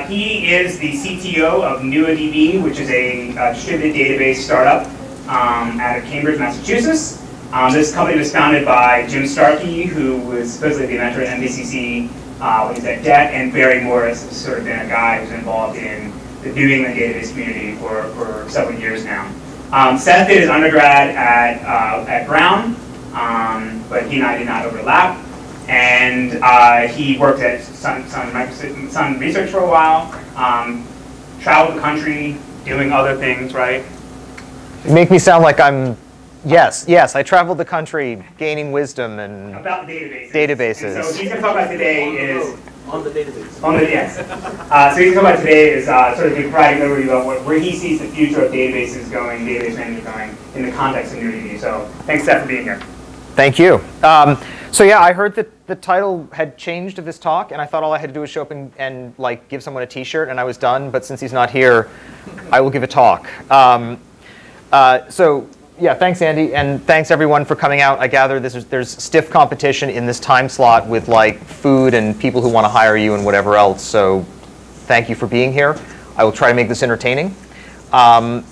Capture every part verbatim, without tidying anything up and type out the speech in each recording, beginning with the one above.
Uh, he is the C T O of NuaDB, which is a uh, distributed database startup um, out of Cambridge, Massachusetts. Um, this company was founded by Jim Starkey, who was supposedly the inventor of M V C C uh, when he was at D E C, and Barry Morris has sort of been a guy who's involved in the New England database community for, for several years now. Um, Seth did his undergrad at, uh, at Brown, um, but he and I did not overlap. And uh, he worked at Sun, Sun, Sun Research for a while, um, traveled the country, doing other things, right? You make me sound like I'm, yes, yes, I traveled the country gaining wisdom and about databases. databases. And so what he's going to talk about today is on the database. On the yes. Uh, so he's talking about today is uh, sort of providing an overview of what, where he sees the future of databases going, database management going in the context of NuaDB. So thanks, Seth, for being here. Thank you. Um, so yeah, I heard that the title had changed of this talk, and I thought all I had to do was show up and, and like give someone a T-shirt, and I was done. But since he's not here, I will give a talk. Um, uh, so. Yeah, thanks, Andy, and thanks everyone for coming out. I gather this is, there's stiff competition in this time slot with like food and people who want to hire you and whatever else. So, thank you for being here. I will try to make this entertaining. Um,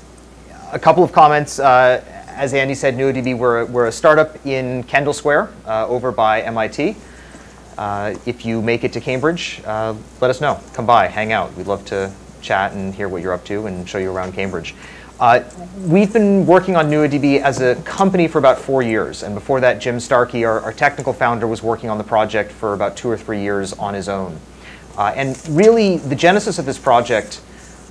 a couple of comments. Uh, as Andy said, NuaDB, we're, we're a startup in Kendall Square uh, over by M I T. Uh, if you make it to Cambridge, uh, let us know. Come by, hang out. We'd love to chat and hear what you're up to and show you around Cambridge. Uh, we've been working on NuaDB as a company for about four years, and before that, Jim Starkey, our, our technical founder, was working on the project for about two or three years on his own. Uh, and really, the genesis of this project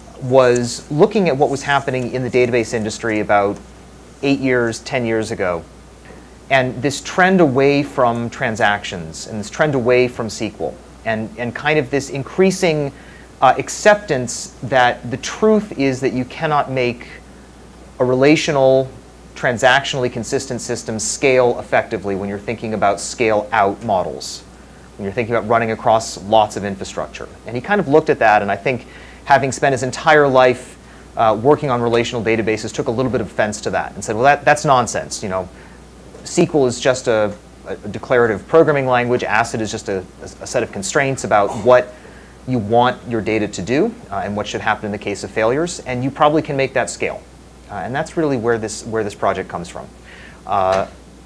was looking at what was happening in the database industry about eight years, ten years ago, and this trend away from transactions, and this trend away from S Q L, and, and kind of this increasing uh, acceptance that the truth is that you cannot make a relational, transactionally consistent system scale effectively when you're thinking about scale-out models, when you're thinking about running across lots of infrastructure. And he kind of looked at that, and I think having spent his entire life uh, working on relational databases took a little bit of offense to that and said, well, that, that's nonsense. You know, S Q L is just a, a declarative programming language. ACID is just a, a set of constraints about what you want your data to do uh, and what should happen in the case of failures, and you probably can make that scale. Uh, and that's really where this, where this project comes from. Uh,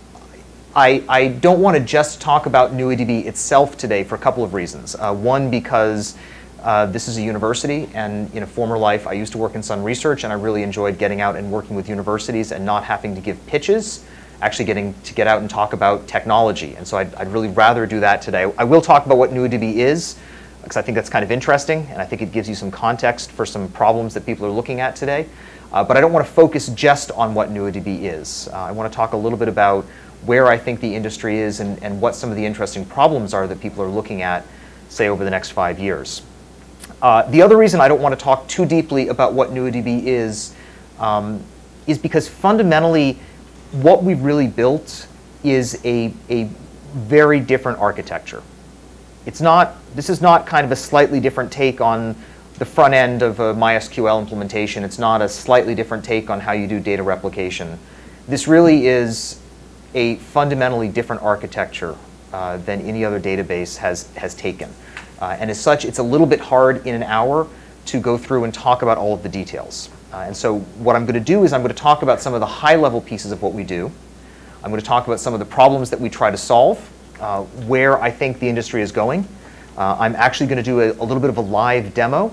I, I don't want to just talk about NuaDB itself today for a couple of reasons. Uh, one, because uh, this is a university, and in a former life I used to work in Sun Research, and I really enjoyed getting out and working with universities and not having to give pitches, actually getting to get out and talk about technology. And so I'd, I'd really rather do that today. I will talk about what NuaDB is, because I think that's kind of interesting, and I think it gives you some context for some problems that people are looking at today. Uh, but I don't want to focus just on what NuaDB is. Uh, I want to talk a little bit about where I think the industry is and, and what some of the interesting problems are that people are looking at, say, over the next five years. Uh, the other reason I don't want to talk too deeply about what NuaDB is um, is because fundamentally what we've really built is a, a very different architecture. It's not, this is not kind of a slightly different take on the front end of a MySQL implementation. It's not a slightly different take on how you do data replication. This really is a fundamentally different architecture uh, than any other database has, has taken. Uh, and as such, it's a little bit hard in an hour to go through and talk about all of the details. Uh, and so what I'm going to do is I'm going to talk about some of the high-level pieces of what we do. I'm going to talk about some of the problems that we try to solve, uh, where I think the industry is going. Uh, I'm actually going to do a, a little bit of a live demo,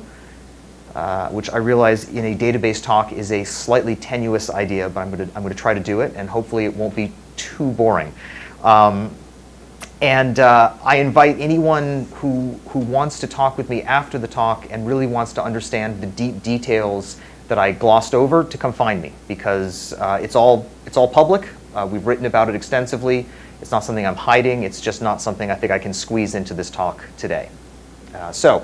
uh, which I realize in a database talk is a slightly tenuous idea, but I'm going to, I'm going to try to do it, and hopefully it won't be too boring. Um, and uh, I invite anyone who, who wants to talk with me after the talk and really wants to understand the deep details that I glossed over to come find me, because uh, it's, all, it's all public. Uh, we've written about it extensively. It's not something I'm hiding. It's just not something I think I can squeeze into this talk today. Uh, so,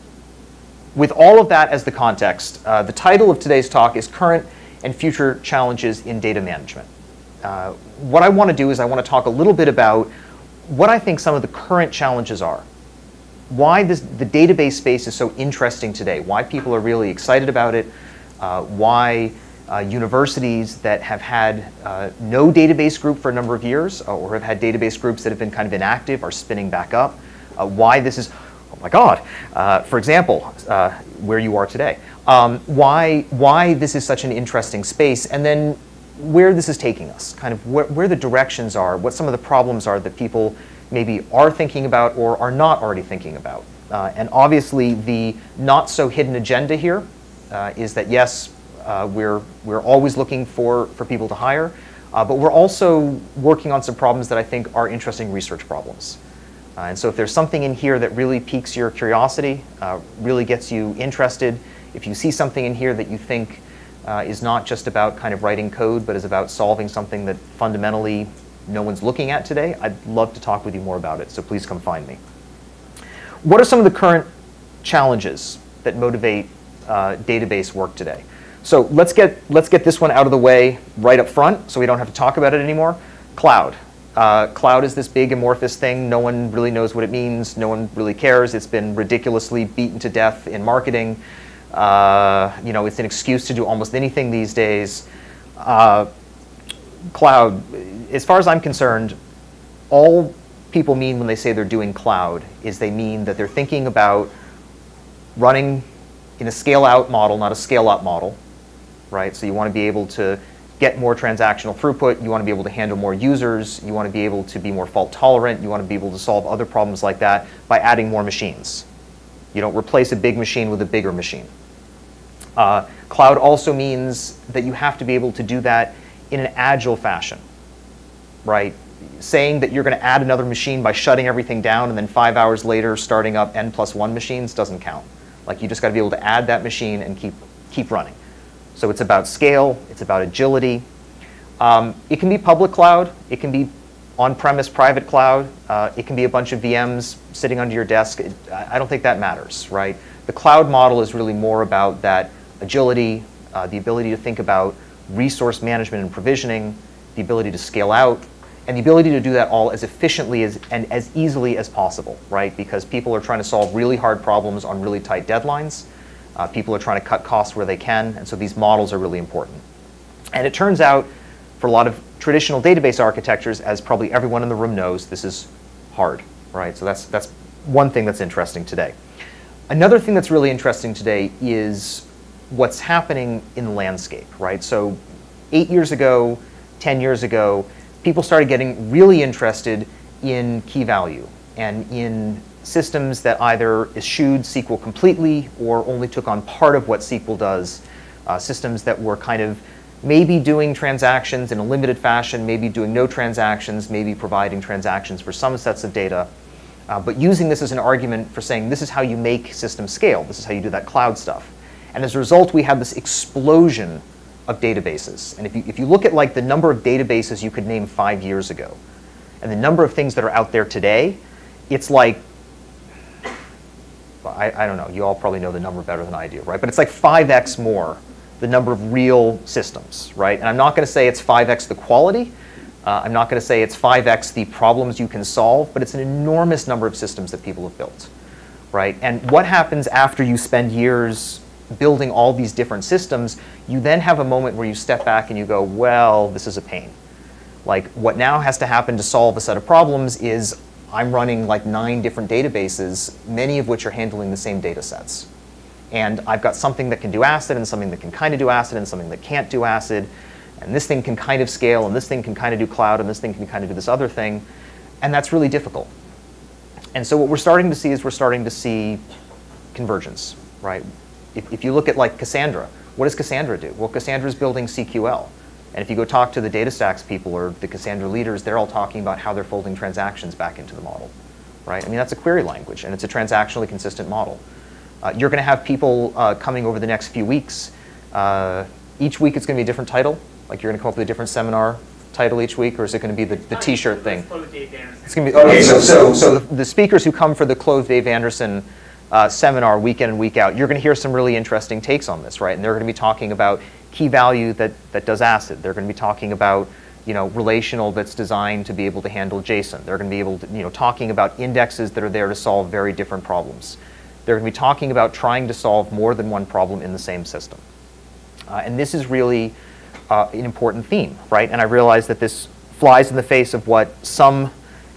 with all of that as the context, uh, the title of today's talk is Current and Future Challenges in Data Management. Uh, what I want to do is I want to talk a little bit about what I think some of the current challenges are. Why this, the database space is so interesting today. Why people are really excited about it. Uh, why uh, universities that have had uh, no database group for a number of years, or have had database groups that have been kind of inactive are spinning back up. Uh, why this is oh my God. Uh, for example, uh, where you are today. Um, why, why this is such an interesting space, and then where this is taking us, kind of where, where the directions are, what some of the problems are that people maybe are thinking about or are not already thinking about. Uh, and obviously the not so hidden agenda here uh, is that yes, uh, we're, we're always looking for, for people to hire, uh, but we're also working on some problems that I think are interesting research problems. Uh, and so if there's something in here that really piques your curiosity, uh, really gets you interested, if you see something in here that you think uh, is not just about kind of writing code, but is about solving something that fundamentally no one's looking at today, I'd love to talk with you more about it, so please come find me. What are some of the current challenges that motivate uh, database work today? So let's get, let's get this one out of the way right up front so we don't have to talk about it anymore. Cloud. Uh, cloud is this big amorphous thing. No one really knows what it means. No one really cares. It's been ridiculously beaten to death in marketing. Uh, you know, it's an excuse to do almost anything these days. Uh, cloud, as far as I'm concerned, all people mean when they say they're doing cloud is they mean that they're thinking about running in a scale-out model, not a scale-up model, right? So you want to be able to get more transactional throughput, you want to be able to handle more users, you want to be able to be more fault tolerant, you want to be able to solve other problems like that by adding more machines. You don't replace a big machine with a bigger machine. Uh, cloud also means that you have to be able to do that in an agile fashion, right? Saying that you're going to add another machine by shutting everything down and then five hours later starting up n plus one machines doesn't count. Like you just got to be able to add that machine and keep, keep running. So it's about scale, it's about agility. Um, it can be public cloud, it can be on-premise private cloud, uh, it can be a bunch of V Ms sitting under your desk. It, I don't think that matters, right? The cloud model is really more about that agility, uh, the ability to think about resource management and provisioning, the ability to scale out, and the ability to do that all as efficiently as, and as easily as possible, right? Because people are trying to solve really hard problems on really tight deadlines. Uh, people are trying to cut costs where they can, and so these models are really important. And it turns out, for a lot of traditional database architectures, as probably everyone in the room knows, this is hard, right? So that's, that's one thing that's interesting today. Another thing that's really interesting today is what's happening in the landscape, right? So eight years ago, ten years ago, people started getting really interested in key value and in systems that either eschewed S Q L completely or only took on part of what S Q L does, uh, systems that were kind of maybe doing transactions in a limited fashion, maybe doing no transactions, maybe providing transactions for some sets of data, uh, but using this as an argument for saying this is how you make systems scale, this is how you do that cloud stuff. And as a result, we have this explosion of databases. And if you, if you look at like the number of databases you could name five years ago, and the number of things that are out there today, it's like, I, I don't know, you all probably know the number better than I do, right? But it's like five X more the number of real systems, right? And I'm not going to say it's five X the quality. Uh, I'm not going to say it's five X the problems you can solve, but it's an enormous number of systems that people have built, right? And what happens after you spend years building all these different systems, you then have a moment where you step back and you go, well, this is a pain. Like what now has to happen to solve a set of problems is I'm running like nine different databases, many of which are handling the same data sets. And I've got something that can do ACID and something that can kind of do ACID and something that can't do ACID. And this thing can kind of scale and this thing can kind of do cloud and this thing can kind of do this other thing. And that's really difficult. And so what we're starting to see is we're starting to see convergence, right? If, if you look at like Cassandra, what does Cassandra do? Well, Cassandra is building C Q L. And if you go talk to the DataStax people or the Cassandra leaders, they're all talking about how they're folding transactions back into the model, right? I mean, that's a query language, and it's a transactionally consistent model. Uh, you're going to have people uh, coming over the next few weeks. Uh, each week it's going to be a different title. Like you're going to come up with a different seminar title each week, or is it going to be the, the T-shirt thing? It's going to be, okay, so, so, so the, the speakers who come for the Clove Dave Anderson uh, seminar week in and week out, you're going to hear some really interesting takes on this, right? And they're going to be talking about key value that, that does ACID. They're going to be talking about, you know, relational that's designed to be able to handle JSON. They're going to be able to, you know, talking about indexes that are there to solve very different problems. They're going to be talking about trying to solve more than one problem in the same system. Uh, and this is really uh, an important theme, right? And I realize that this flies in the face of what some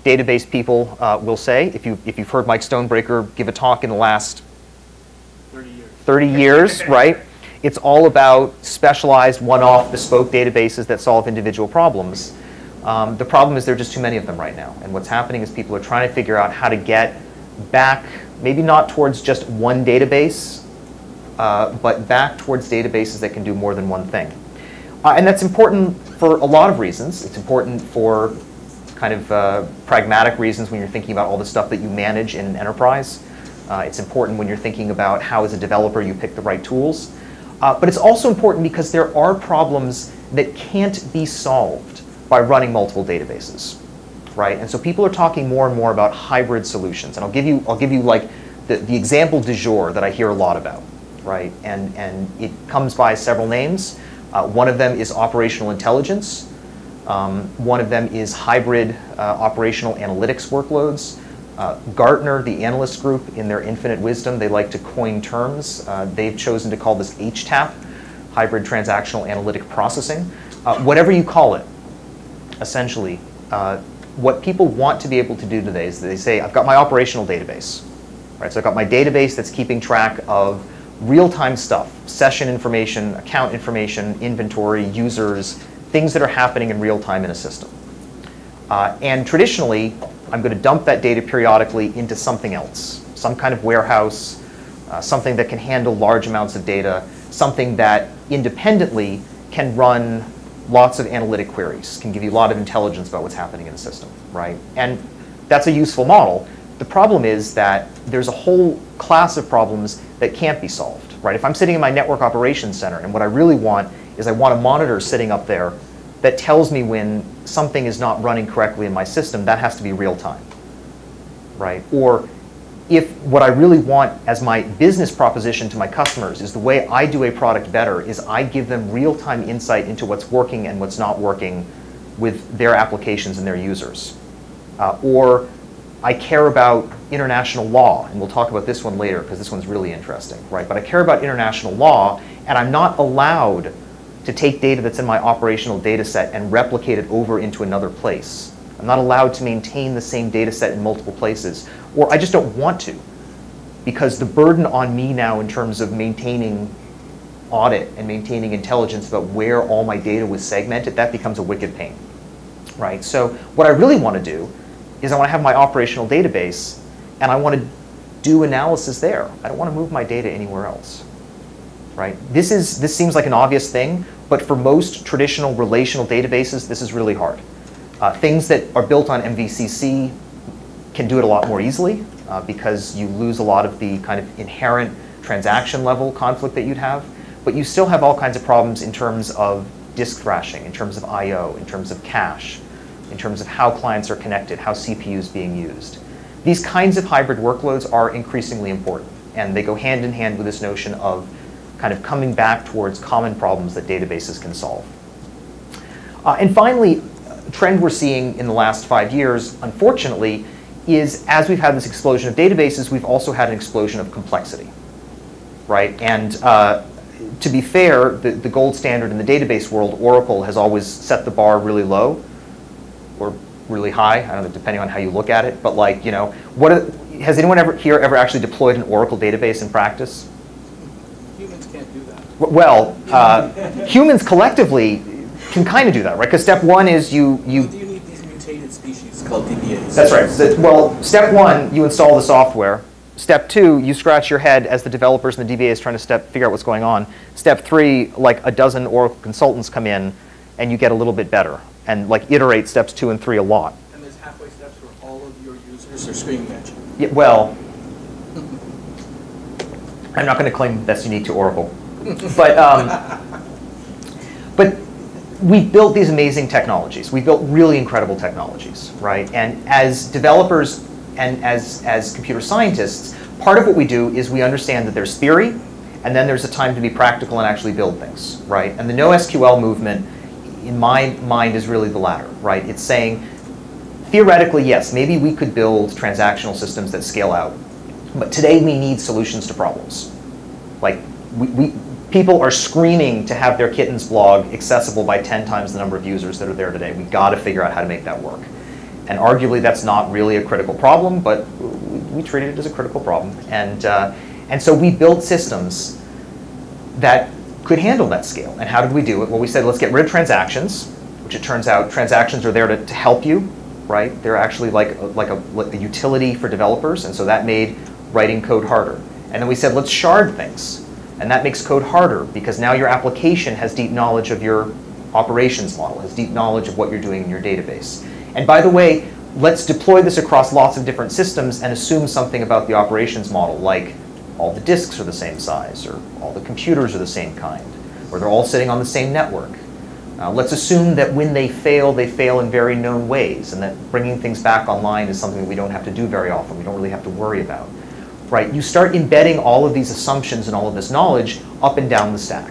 database people uh, will say. If, you, if you've heard Mike Stonebreaker give a talk in the last thirty years, thirty years, right? It's all about specialized, one-off, bespoke databases that solve individual problems. Um, the problem is there are just too many of them right now. And what's happening is people are trying to figure out how to get back, maybe not towards just one database, uh, but back towards databases that can do more than one thing. Uh, and that's important for a lot of reasons. It's important for kind of uh, pragmatic reasons when you're thinking about all the stuff that you manage in an enterprise. Uh, it's important when you're thinking about how, as a developer, you pick the right tools. Uh, but it's also important because there are problems that can't be solved by running multiple databases, right? And so people are talking more and more about hybrid solutions. And I'll give you, I'll give you like the, the example du jour that I hear a lot about, right? And, and it comes by several names. Uh, one of them is operational intelligence. Um, one of them is hybrid uh, operational analytics workloads. Uh, Gartner, the analyst group, in their infinite wisdom, they like to coin terms. Uh, they've chosen to call this H TAP, hybrid transactional analytic processing. Uh, whatever you call it, essentially, uh, what people want to be able to do today is they say, I've got my operational database, right? So I've got my database that's keeping track of real-time stuff, session information, account information, inventory, users, things that are happening in real time in a system. Uh, and traditionally, I'm going to dump that data periodically into something else, some kind of warehouse, uh, something that can handle large amounts of data, something that independently can run lots of analytic queries, can give you a lot of intelligence about what's happening in the system, right? And that's a useful model. The problem is that there's a whole class of problems that can't be solved, right? If I'm sitting in my network operations center and what I really want is I want a monitor sitting up there that tells me when something is not running correctly in my system, that has to be real time, right? Or if what I really want as my business proposition to my customers is the way I do a product better is I give them real-time insight into what's working and what's not working with their applications and their users. Uh, or I care about international law, and we'll talk about this one later because this one's really interesting, right? But I care about international law, and I'm not allowed to take data that's in my operational data set and replicate it over into another place. I'm not allowed to maintain the same data set in multiple places, or I just don't want to, because the burden on me now in terms of maintaining audit and maintaining intelligence about where all my data was segmented, that becomes a wicked pain, right? So what I really want to do is I want to have my operational database, and I want to do analysis there. I don't want to move my data anywhere else, right? This is, this seems like an obvious thing, but for most traditional relational databases, this is really hard. Uh, things that are built on M V C C can do it a lot more easily uh, because you lose a lot of the kind of inherent transaction level conflict that you'd have, but you still have all kinds of problems in terms of disk thrashing, in terms of I O, in terms of cache, in terms of how clients are connected, how C P U is being used. These kinds of hybrid workloads are increasingly important, and they go hand in hand with this notion of kind of coming back towards common problems that databases can solve. Uh, and finally, a trend we're seeing in the last five years, unfortunately, is as we've had this explosion of databases, we've also had an explosion of complexity, right? And uh, to be fair, the, the gold standard in the database world, Oracle, has always set the bar really low, or really high, I don't know, depending on how you look at it. But like, you know, what are, has anyone ever here ever actually deployed an Oracle database in practice? Humans can't do that. Well, uh, humans collectively can kind of do that, right? Because step one is you you. Well, do you need these mutated species called D B As? That's right. So, well, step one, you install the software. Step two, you scratch your head as the developers and the D B As trying to step figure out what's going on. Step three, like a dozen Oracle consultants come in, and you get a little bit better, and like iterate steps two and three a lot. And there's halfway steps where all of your users are screaming at you. Yeah, well, I'm not going to claim that's unique to Oracle, but um, but we built these amazing technologies. We built really incredible technologies, right? And as developers and as as computer scientists, part of what we do is we understand that there's theory, and then there's a time to be practical and actually build things, right? And the NoSQL movement, in my mind, is really the latter, right? It's saying, theoretically, yes, maybe we could build transactional systems that scale out, but today we need solutions to problems. Like, we, we, people are screaming to have their Kittens blog accessible by ten times the number of users that are there today. We've got to figure out how to make that work. And arguably, that's not really a critical problem, but we, we treated it as a critical problem. And, uh, and so we built systems that could handle that scale. And how did we do it? Well, we said, let's get rid of transactions, which it turns out transactions are there to, to help you, right? They're actually like, like, a, like a utility for developers, and so that made writing code harder. And then we said, let's shard things. And that makes code harder, because now your application has deep knowledge of your operations model, has deep knowledge of what you're doing in your database. And by the way, let's deploy this across lots of different systems and assume something about the operations model, like all the disks are the same size, or all the computers are the same kind, or they're all sitting on the same network. Uh, let's assume that when they fail, they fail in very known ways, and that bringing things back online is something that we don't have to do very often, we don't really have to worry about. Right? You start embedding all of these assumptions and all of this knowledge up and down the stack,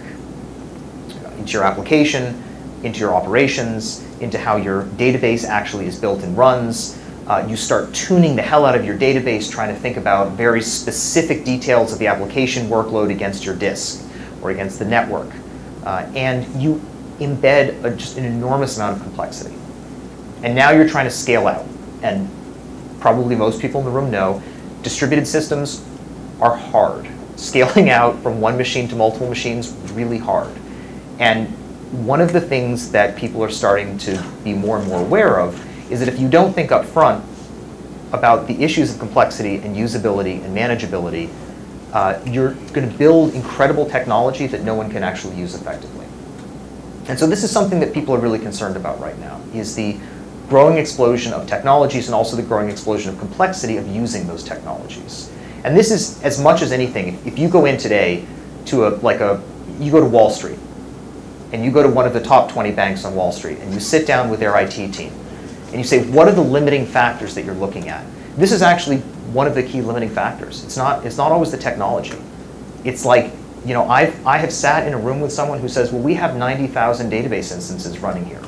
into your application, into your operations, into how your database actually is built and runs. Uh, you start tuning the hell out of your database, trying to think about very specific details of the application workload against your disk or against the network. Uh, and you embed a, just an enormous amount of complexity. And now you're trying to scale out. And probably most people in the room know distributed systems are hard. Scaling out from one machine to multiple machines is really hard. And one of the things that people are starting to be more and more aware of is that if you don't think up front about the issues of complexity and usability and manageability, uh, you're going to build incredible technology that no one can actually use effectively. And so this is something that people are really concerned about right now, is the growing explosion of technologies and also the growing explosion of complexity of using those technologies. And this is, as much as anything, if you go in today to a, like a, you go to Wall Street, and you go to one of the top twenty banks on Wall Street, and you sit down with their I T team, and you say, what are the limiting factors that you're looking at? This is actually one of the key limiting factors. It's not, it's not always the technology. It's like, you know, I've, I have sat in a room with someone who says, well, we have ninety thousand database instances running here.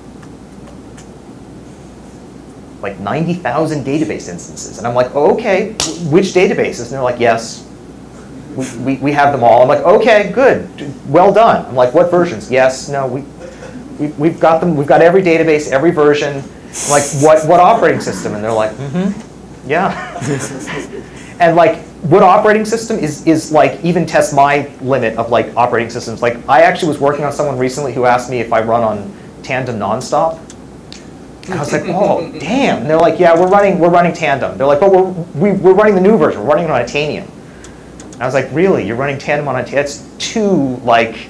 Like ninety thousand database instances. And I'm like, oh, okay, which databases? And they're like, yes, we, we, we have them all. I'm like, okay, good, well done. I'm like, what versions? Yes, no, we, we, we've got them, we've got every database, every version. I'm like, what, what operating system? And they're like, mm-hmm, yeah. And like, what operating system is, is like, even tests my limit of like operating systems. Like, I actually was working on someone recently who asked me if I run on Tandem nonstop. And I was like, oh, damn. And they're like, yeah, we're running, we're running Tandem. They're like, but we're, we, we're running the new version. We're running it on Itanium. And I was like, really? You're running Tandem on Itanium? That's too, like,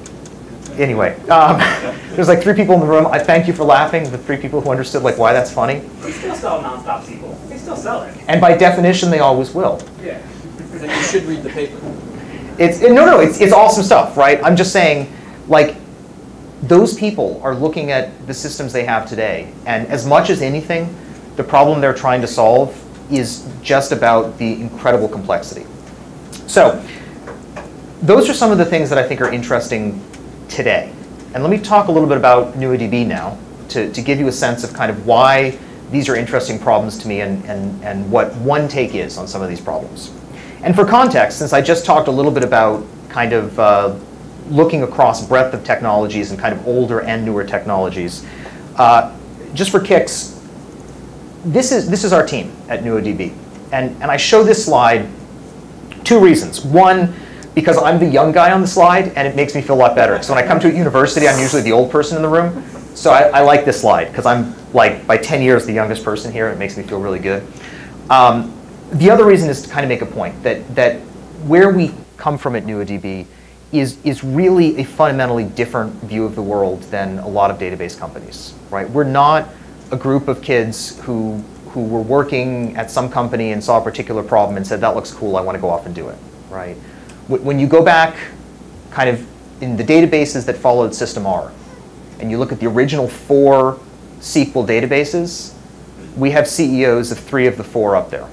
anyway. Um, there's like three people in the room. I thank you for laughing, the three people who understood like why that's funny. They still sell nonstop S Q L. They still sell it. And by definition, they always will. Yeah. Then you should read the paper. It's, no, no, it's, it's awesome stuff, right? I'm just saying, like, those people are looking at the systems they have today, and as much as anything, the problem they're trying to solve is just about the incredible complexity. So, those are some of the things that I think are interesting today. And let me talk a little bit about NuaDB now, to, to give you a sense of kind of why these are interesting problems to me and, and, and what one take is on some of these problems. And for context, since I just talked a little bit about kind of uh, looking across breadth of technologies and kind of older and newer technologies, uh, just for kicks, this is, this is our team at NuaDB. And, and I show this slide two reasons. One, because I'm the young guy on the slide, and it makes me feel a lot better. So when I come to a university, I'm usually the old person in the room. So I, I like this slide, because I'm, like, by ten years, the youngest person here. It makes me feel really good. Um, the other reason is to kind of make a point that, that where we come from at NuaDB is, is really a fundamentally different view of the world than a lot of database companies, right? We're not a group of kids who, who were working at some company and saw a particular problem and said, that looks cool, I want to go off and do it, right? When you go back kind of in the databases that followed System R, and you look at the original four S Q L databases, we have C E Os of three of the four up there.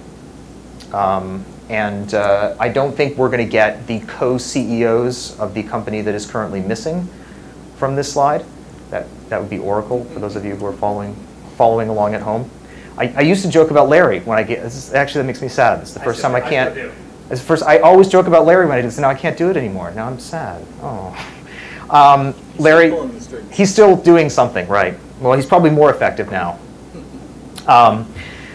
Um, and uh, I don't think we're going to get the co-C E Os of the company that is currently missing from this slide. That, that would be Oracle, for those of you who are following, following along at home. I, I used to joke about Larry when I get, this is, actually that makes me sad. It's the first time I can't. As first, I always joke about Larry when I do this. Now I can't do it anymore. Now I'm sad. Oh, um, Larry, he's still doing something, right? Well, he's probably more effective now. Um,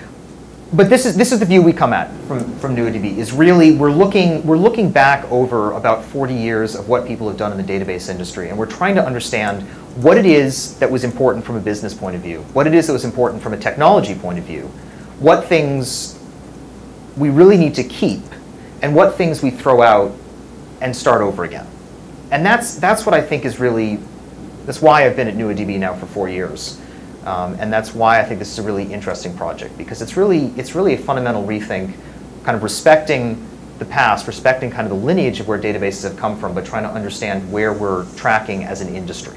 but this is this is the view we come at from from NuaDB. Is really we're looking we're looking back over about forty years of what people have done in the database industry, and we're trying to understand what it is that was important from a business point of view, what it is that was important from a technology point of view, what things we really need to keep, and what things we throw out and start over again. And that's that's what I think is really, that's why I've been at NuaDB now for four years. Um, and that's why I think this is a really interesting project, because it's really, it's really a fundamental rethink, kind of respecting the past, respecting kind of the lineage of where databases have come from, but trying to understand where we're tracking as an industry.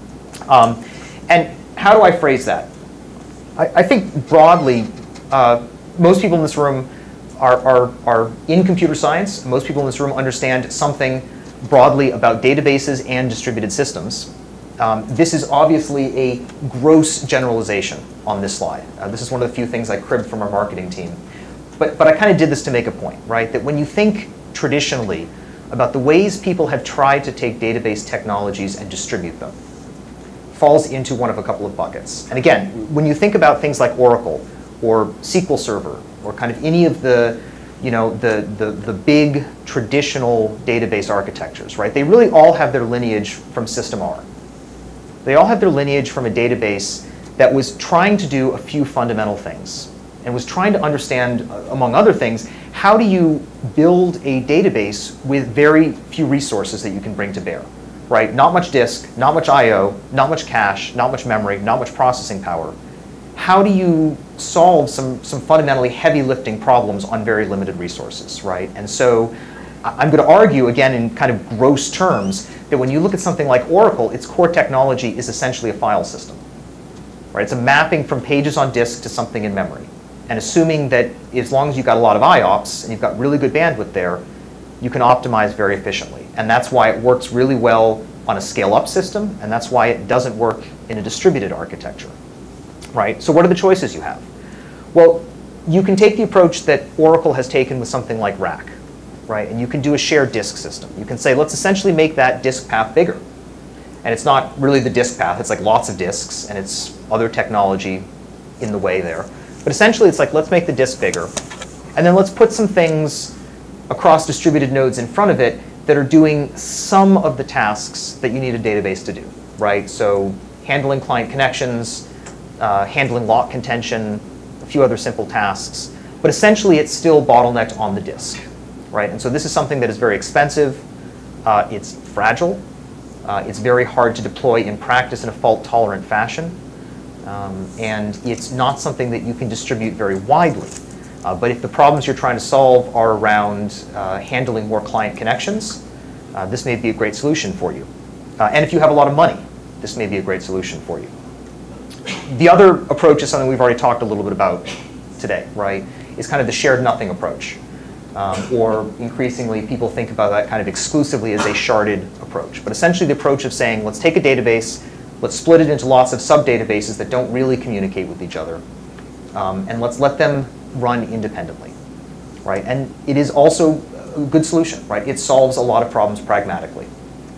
Um, and how do I phrase that? I, I think broadly, uh, most people in this room are, are, are in computer science. Most people in this room understand something broadly about databases and distributed systems. Um, this is obviously a gross generalization on this slide. Uh, this is one of the few things I cribbed from our marketing team. But, but I kind of did this to make a point, right? That when you think traditionally about the ways people have tried to take database technologies and distribute them, falls into one of a couple of buckets. And again, when you think about things like Oracle or S Q L Server or kind of any of the, you know, the, the, the big traditional database architectures, right? They really all have their lineage from System R. They all have their lineage from a database that was trying to do a few fundamental things and was trying to understand, among other things, how do you build a database with very few resources that you can bring to bear, right? Not much disk, not much I O, not much cache, not much memory, not much processing power. How do you solve some, some fundamentally heavy lifting problems on very limited resources, right? And so I'm going to argue, again, in kind of gross terms, that when you look at something like Oracle, its core technology is essentially a file system, right? It's a mapping from pages on disk to something in memory. And assuming that as long as you've got a lot of I O P S and you've got really good bandwidth there, you can optimize very efficiently. And that's why it works really well on a scale-up system, and that's why it doesn't work in a distributed architecture, right? So what are the choices you have? Well, you can take the approach that Oracle has taken with something like RAC. Right? And you can do a shared disk system. You can say, let's essentially make that disk path bigger. And it's not really the disk path. It's like lots of disks, and it's other technology in the way there. But essentially, it's like, let's make the disk bigger. And then let's put some things across distributed nodes in front of it that are doing some of the tasks that you need a database to do. Right? So handling client connections, uh, handling lock contention, a few other simple tasks. But essentially, it's still bottlenecked on the disk. Right? And so this is something that is very expensive, uh, it's fragile, uh, it's very hard to deploy in practice in a fault-tolerant fashion, um, and it's not something that you can distribute very widely. Uh, but if the problems you're trying to solve are around uh, handling more client connections, uh, this may be a great solution for you. Uh, and if you have a lot of money, this may be a great solution for you. The other approach is something we've already talked a little bit about today, right? Is kind of the shared nothing approach. Um, or increasingly, people think about that kind of exclusively as a sharded approach. But essentially, the approach of saying, let's take a database, let's split it into lots of sub-databases that don't really communicate with each other, um, and let's let them run independently, right? And it is also a good solution, right? It solves a lot of problems pragmatically.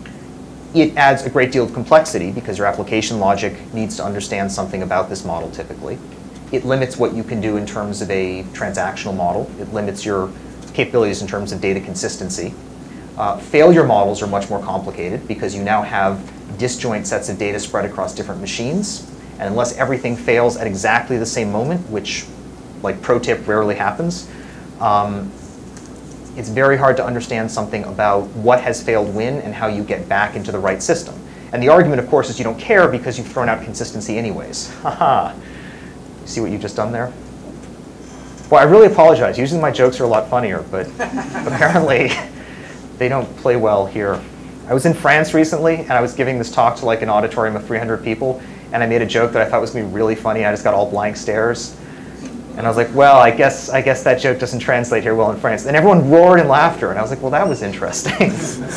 It adds a great deal of complexity because your application logic needs to understand something about this model typically. It limits what you can do in terms of a transactional model. It limits your capabilities in terms of data consistency. Uh, failure models are much more complicated because you now have disjoint sets of data spread across different machines. And unless everything fails at exactly the same moment, which, like pro tip, rarely happens, um, it's very hard to understand something about what has failed when and how you get back into the right system. And the argument, of course, is you don't care because you've thrown out consistency anyways. Haha. You see what you've just done there? Well, I really apologize. Usually my jokes are a lot funnier, but apparently they don't play well here. I was in France recently, and I was giving this talk to like an auditorium of three hundred people, and I made a joke that I thought was going to be really funny. I just got all blank stares. And I was like, well, I guess, I guess that joke doesn't translate here well in France. And everyone roared in laughter, and I was like, well, that was interesting.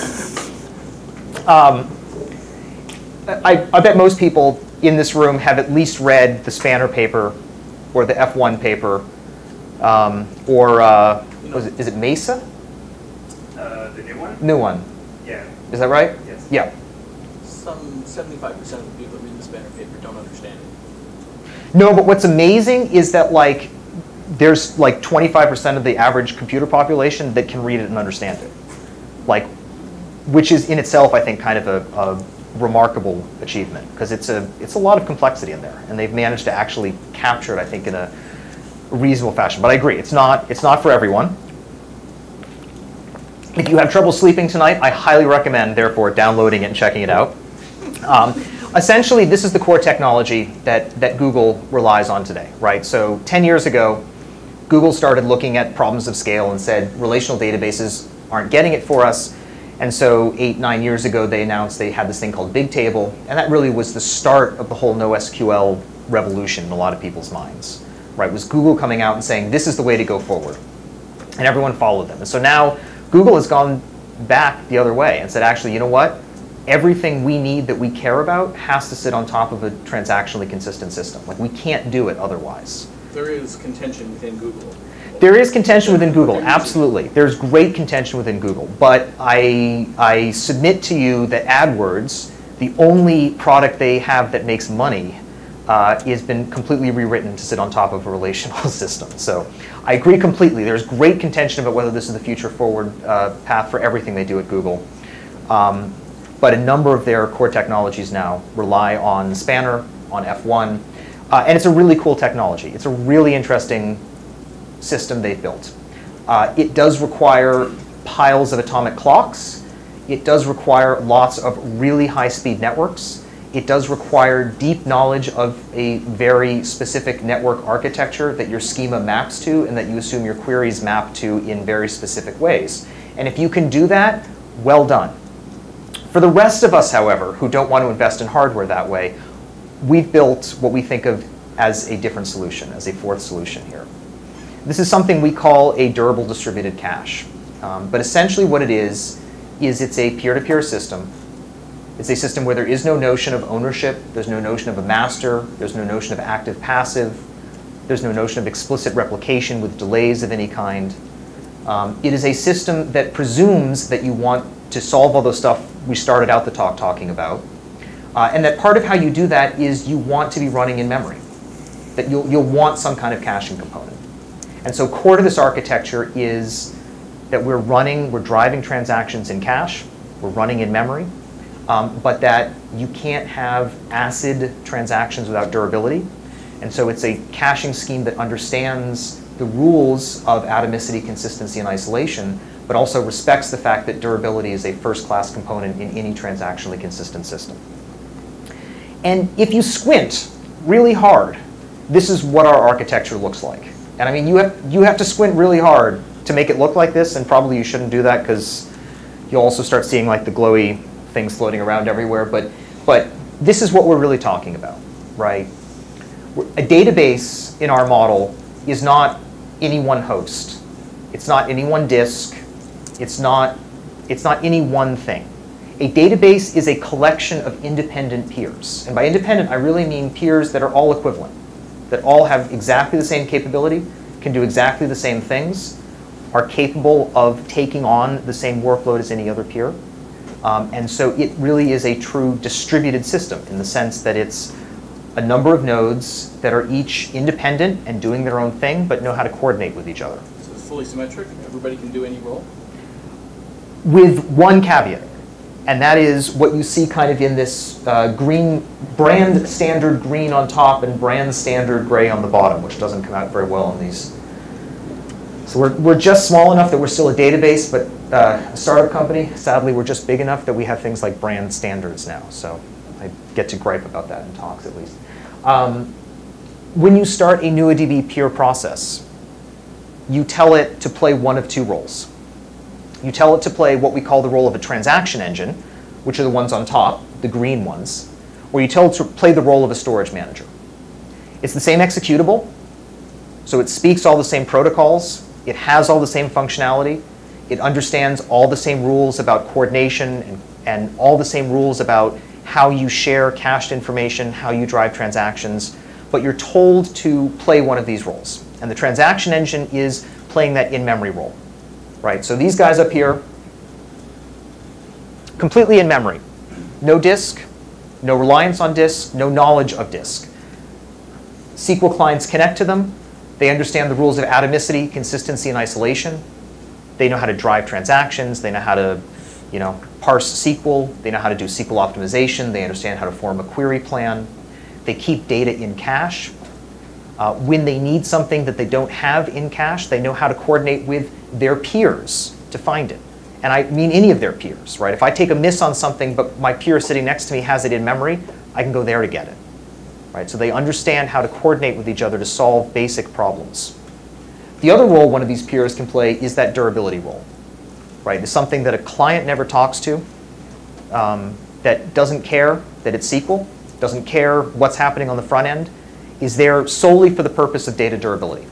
um, I, I bet most people in this room have at least read the Spanner paper or the F one paper. Um, or uh, was it, is it Mesa? Uh, the new one? New one. Yeah. Is that right? Yes. Yeah. Some seventy-five percent of the people that read the Spanner paper don't understand it. No, but what's amazing is that like there's like twenty-five percent of the average computer population that can read it and understand it. Like, which is in itself, I think, kind of a, a remarkable achievement, because it's a it's a lot of complexity in there, and they've managed to actually capture it, I think, in a reasonable fashion. But I agree, it's not it's not for everyone. If you have trouble sleeping tonight, I highly recommend, therefore, downloading it and checking it out. Um, essentially, this is the core technology that, that Google relies on today, right? So ten years ago, Google started looking at problems of scale and said, relational databases aren't getting it for us. And so eight, nine years ago, they announced they had this thing called Bigtable. And that really was the start of the whole NoSQL revolution in a lot of people's minds, right? It was Google coming out and saying, this is the way to go forward. And everyone followed them. And so now Google has gone back the other way and said, actually, you know what? Everything we need that we care about has to sit on top of a transactionally consistent system. Like, we can't do it otherwise. There is contention within Google. There is contention within Google, absolutely. There's great contention within Google. But I, I submit to you that AdWords, the only product they have that makes money, uh, has been completely rewritten to sit on top of a relational system. So I agree completely. There's great contention about whether this is the future forward uh, path for everything they do at Google. Um, but a number of their core technologies now rely on Spanner, on F one, uh, and it's a really cool technology. It's a really interesting system they've built. Uh, it does require piles of atomic clocks. It does require lots of really high-speed networks. It does require deep knowledge of a very specific network architecture that your schema maps to and that you assume your queries map to in very specific ways. And if you can do that, well done. For the rest of us, however, who don't want to invest in hardware that way, we've built what we think of as a different solution, as a fourth solution here. This is something we call a durable distributed cache. Um, but essentially what it is, is it's a peer-to-peer system. It's a system where there is no notion of ownership, there's no notion of a master, there's no notion of active-passive, there's no notion of explicit replication with delays of any kind. Um, it is a system that presumes that you want to solve all the stuff we started out the talk talking about, uh, and that part of how you do that is you want to be running in memory, that you'll, you'll want some kind of caching component. And so core to this architecture is that we're running, we're driving transactions in cache, we're running in memory, um, but that you can't have ACID transactions without durability. And so it's a caching scheme that understands the rules of atomicity, consistency, and isolation, but also respects the fact that durability is a first-class component in any transactionally consistent system. And if you squint really hard, this is what our architecture looks like. And I mean, you have, you have to squint really hard to make it look like this, and probably you shouldn't do that because you'll also start seeing like the glowy things floating around everywhere. But, but this is what we're really talking about, right? A database in our model is not any one host. It's not any one disk. It's not, it's not any one thing. A database is a collection of independent peers. And by independent, I really mean peers that are all equivalent, that all have exactly the same capability, can do exactly the same things, are capable of taking on the same workload as any other peer. Um, and so it really is a true distributed system in the sense that it's a number of nodes that are each independent and doing their own thing, but know how to coordinate with each other. So it's fully symmetric? Everybody can do any role? With one caveat, and that is what you see kind of in this uh, green, brand standard green on top and brand standard gray on the bottom, which doesn't come out very well in these. So we're, we're just small enough that we're still a database, but uh, a startup company. Sadly, we're just big enough that we have things like brand standards now. So I get to gripe about that in talks at least. Um, when you start a NuaDB peer process, you tell it to play one of two roles. You tell it to play what we call the role of a transaction engine, which are the ones on top, the green ones, or you tell it to play the role of a storage manager. It's the same executable, so it speaks all the same protocols, it has all the same functionality, it understands all the same rules about coordination and, and all the same rules about how you share cached information, how you drive transactions, but you're told to play one of these roles. And the transaction engine is playing that in-memory role. Right, so these guys up here, completely in memory. No disk, no reliance on disk, no knowledge of disk. S Q L clients connect to them. They understand the rules of atomicity, consistency, and isolation. They know how to drive transactions. They know how to, you know, parse S Q L. They know how to do S Q L optimization. They understand how to form a query plan. They keep data in cache. Uh, when they need something that they don't have in cache, they know how to coordinate with their peers to find it. And I mean any of their peers, right? If I take a miss on something, but my peer sitting next to me has it in memory, I can go there to get it, right? So they understand how to coordinate with each other to solve basic problems. The other role one of these peers can play is that durability role, right? It's something that a client never talks to, um, that doesn't care that it's S Q L, doesn't care what's happening on the front end, is there solely for the purpose of data durability.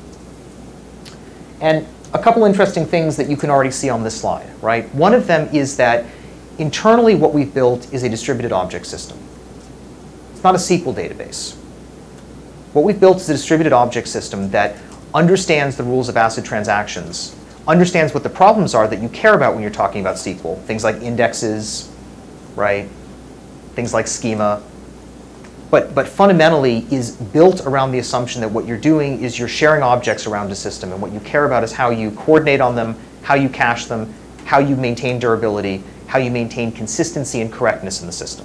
And a couple interesting things that you can already see on this slide, right? One of them is that internally what we've built is a distributed object system. It's not a S Q L database. What we've built is a distributed object system that understands the rules of ACID transactions, understands what the problems are that you care about when you're talking about S Q L, things like indexes, right? Things like schema. But, but fundamentally is built around the assumption that what you're doing is you're sharing objects around a system, and what you care about is how you coordinate on them, how you cache them, how you maintain durability, how you maintain consistency and correctness in the system.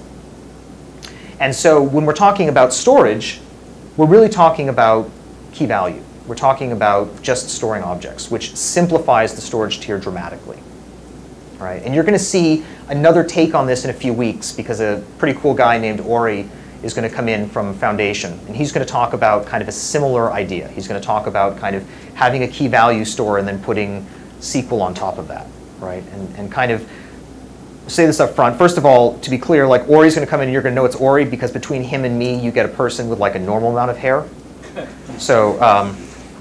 And so when we're talking about storage, we're really talking about key value. We're talking about just storing objects, which simplifies the storage tier dramatically. Right? And you're going to see another take on this in a few weeks, because a pretty cool guy named Ori is going to come in from Foundation, and he's going to talk about kind of a similar idea. He's going to talk about kind of having a key value store and then putting S Q L on top of that, right? And, and kind of say this up front. First of all, to be clear, like Ori's going to come in and you're going to know it's Ori, because between him and me, you get a person with like a normal amount of hair. So um,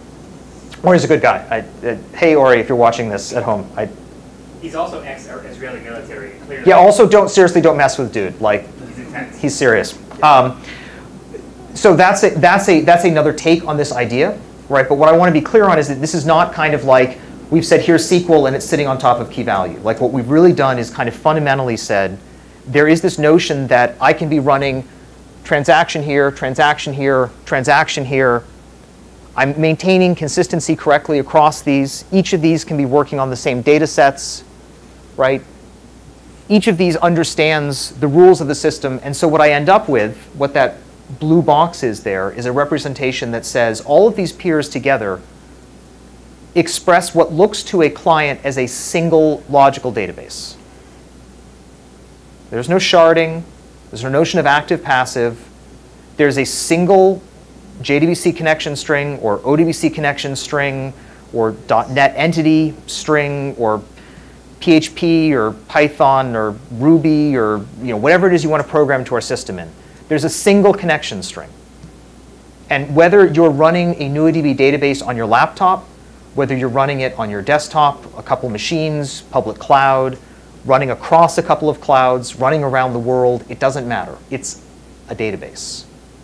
Ori's a good guy. I, uh, hey, Ori, if you're watching this at home, I. He's also ex-Israeli military. Clearly. Yeah. Also, don't seriously don't mess with dude. Like, he's intense. He's serious. Um, so that's a, that's a that's another take on this idea, right? But what I want to be clear on is that this is not kind of like we've said here's S Q L and it's sitting on top of key value. Like what we've really done is kind of fundamentally said there is this notion that I can be running transaction here, transaction here, transaction here. I'm maintaining consistency correctly across these. Each of these can be working on the same data sets, right? Each of these understands the rules of the system, and so what I end up with, what that blue box is there, is a representation that says all of these peers together express what looks to a client as a single logical database. There's no sharding, there's no notion of active-passive, there's a single J D B C connection string or O D B C connection string or .NET entity string or P H P or Python or Ruby or you know, whatever it is you want to program to our system in. There's a single connection string. And whether you're running a NuaDB database on your laptop, whether you're running it on your desktop, a couple machines, public cloud, running across a couple of clouds, running around the world, it doesn't matter. It's a database.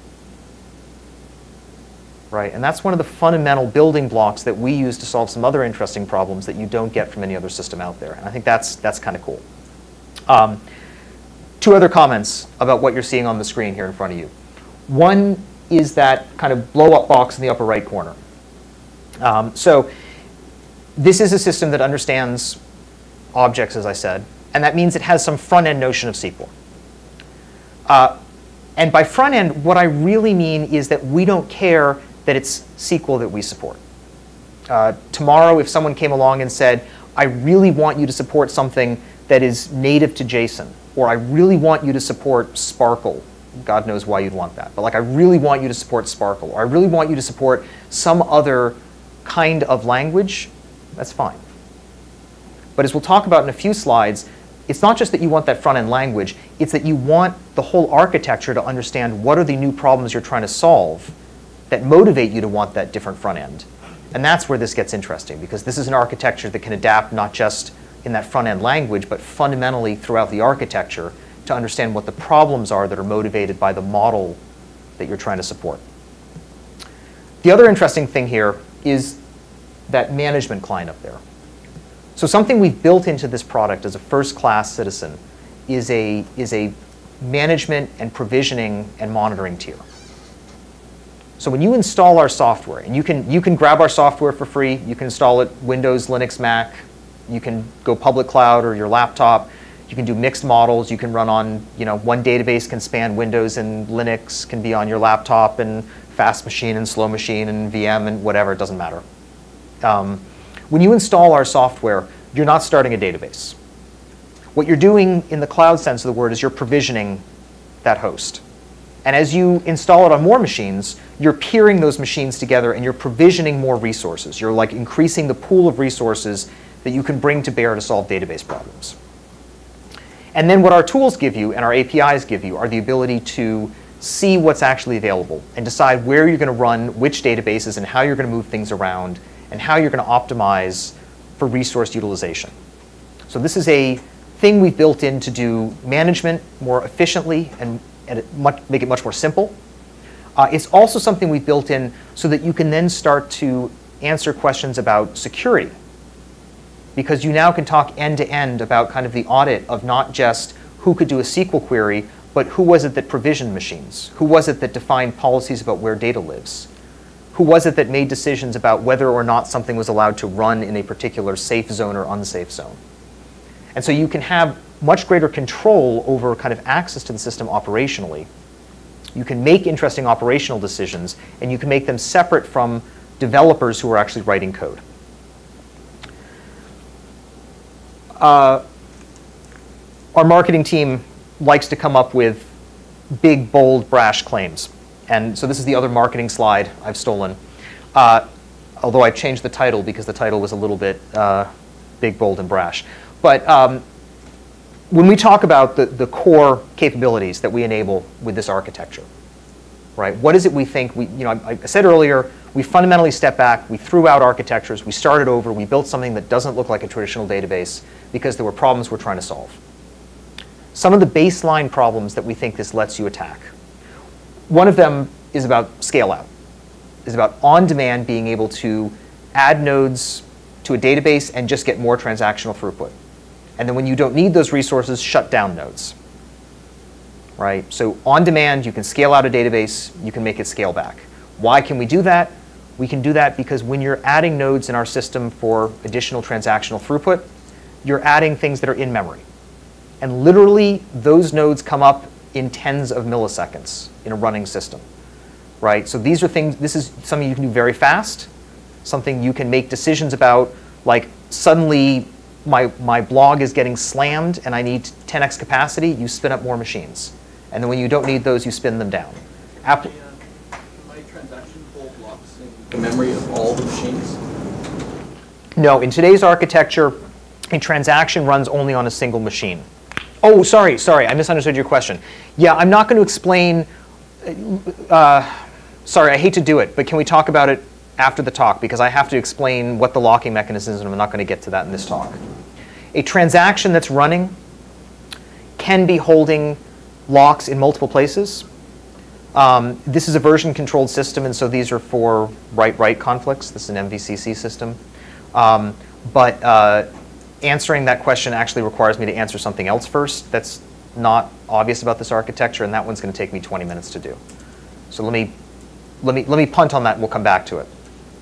Right? And that's one of the fundamental building blocks that we use to solve some other interesting problems that you don't get from any other system out there. And I think that's, that's kind of cool. Um, two other comments about what you're seeing on the screen here in front of you. One is that kind of blow-up box in the upper right corner. Um, so this is a system that understands objects, as I said, and that means it has some front-end notion of S Q L. Uh, and by front-end, what I really mean is that we don't care that it's S Q L that we support. Uh, tomorrow, if someone came along and said, I really want you to support something that is native to JSON, or I really want you to support Sparkle, God knows why you'd want that, but like I really want you to support Sparkle, or I really want you to support some other kind of language, that's fine. But as we'll talk about in a few slides, it's not just that you want that front-end language, it's that you want the whole architecture to understand what are the new problems you're trying to solve that motivate you to want that different front end. And that's where this gets interesting, because this is an architecture that can adapt not just in that front end language, but fundamentally throughout the architecture to understand what the problems are that are motivated by the model that you're trying to support. The other interesting thing here is that management client up there. So something we've built into this product as a first-class citizen is a, is a management and provisioning and monitoring tier. So when you install our software, and you can, you can grab our software for free, you can install it Windows, Linux, Mac, you can go public cloud or your laptop, you can do mixed models, you can run on, you know, one database can span Windows and Linux, can be on your laptop and fast machine and slow machine and V M and whatever, it doesn't matter. Um, when you install our software, you're not starting a database. What you're doing in the cloud sense of the word is you're provisioning that host. And as you install it on more machines, you're peering those machines together and you're provisioning more resources. You're like increasing the pool of resources that you can bring to bear to solve database problems. And then what our tools give you and our A P Is give you are the ability to see what's actually available and decide where you're going to run which databases and how you're going to move things around and how you're going to optimize for resource utilization. So this is a thing we've built in to do management more efficiently and, and it much, make it much more simple. Uh, it's also something we've built in so that you can then start to answer questions about security. Because you now can talk end-to-end about kind of the audit of not just who could do a S Q L query, but who was it that provisioned machines? Who was it that defined policies about where data lives? Who was it that made decisions about whether or not something was allowed to run in a particular safe zone or unsafe zone? And so you can have much greater control over kind of access to the system operationally. You can make interesting operational decisions, and you can make them separate from developers who are actually writing code. Uh, our marketing team likes to come up with big, bold, brash claims. And so this is the other marketing slide I've stolen. Uh, although I've changed the title because the title was a little bit uh, big, bold, and brash. But um, when we talk about the, the core capabilities that we enable with this architecture, right? What is it we think we, you know, I, I said earlier, we fundamentally stepped back, we threw out architectures, we started over, we built something that doesn't look like a traditional database because there were problems we're trying to solve. Some of the baseline problems that we think this lets you attack. One of them is about scale out, is about on-demand being able to add nodes to a database and just get more transactional throughput. And then when you don't need those resources, shut down nodes. Right? So on demand, you can scale out a database, you can make it scale back. Why can we do that? We can do that because when you're adding nodes in our system for additional transactional throughput, you're adding things that are in memory. And literally, those nodes come up in tens of milliseconds in a running system. Right? So these are things, this is something you can do very fast, something you can make decisions about, like suddenly my, my blog is getting slammed and I need ten x capacity, you spin up more machines. And then when you don't need those, you spin them down. App Can my transaction hold blocks in the memory of all the machines? No, in today's architecture, a transaction runs only on a single machine. Oh, sorry, sorry, I misunderstood your question. Yeah, I'm not going to explain, uh, sorry, I hate to do it, but can we talk about it after the talk? Because I have to explain what the locking mechanism is, and I'm not going to get to that in this talk. A transaction that's running can be holding locks in multiple places. Um, this is a version-controlled system, and so these are for write-write conflicts. This is an M V C C system. Um, but uh, answering that question actually requires me to answer something else first that's not obvious about this architecture, and that one's going to take me twenty minutes to do. So let me, let me, let me punt on that, and we'll come back to it.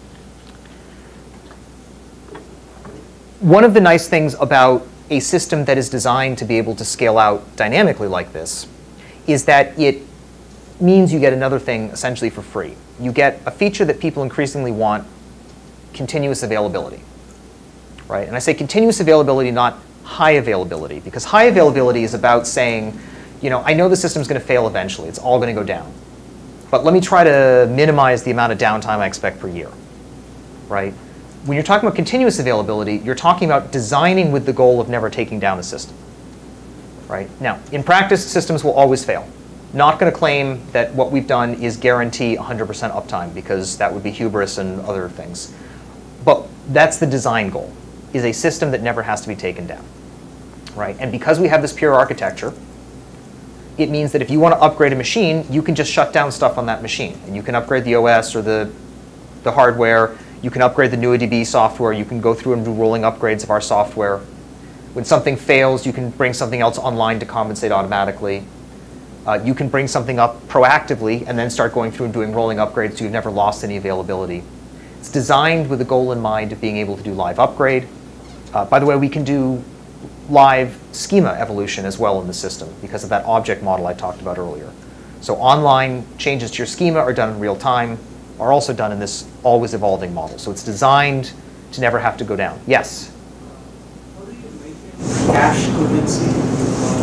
One of the nice things about a system that is designed to be able to scale out dynamically like this is that it means you get another thing essentially for free. You get a feature that people increasingly want, continuous availability. Right? And I say continuous availability, not high availability, because high availability is about saying, you know, I know the system's going to fail eventually. It's all going to go down. But let me try to minimize the amount of downtime I expect per year. Right? When you're talking about continuous availability, you're talking about designing with the goal of never taking down a system. Right? Now, in practice, systems will always fail. Not going to claim that what we've done is guarantee one hundred percent uptime, because that would be hubris and other things. But that's the design goal, is a system that never has to be taken down. Right? And because we have this pure architecture, it means that if you want to upgrade a machine, you can just shut down stuff on that machine. And you can upgrade the O S or the, the hardware. You can upgrade the NuaDB software. You can go through and do rolling upgrades of our software. When something fails, you can bring something else online to compensate automatically. Uh, you can bring something up proactively and then start going through and doing rolling upgrades so you've never lost any availability. It's designed with the goal in mind of being able to do live upgrade. Uh, by the way, we can do live schema evolution as well in the system because of that object model I talked about earlier. So online changes to your schema are done in real time, are also done in this always evolving model. So it's designed to never have to go down. Yes? How do you maintain cache coherency?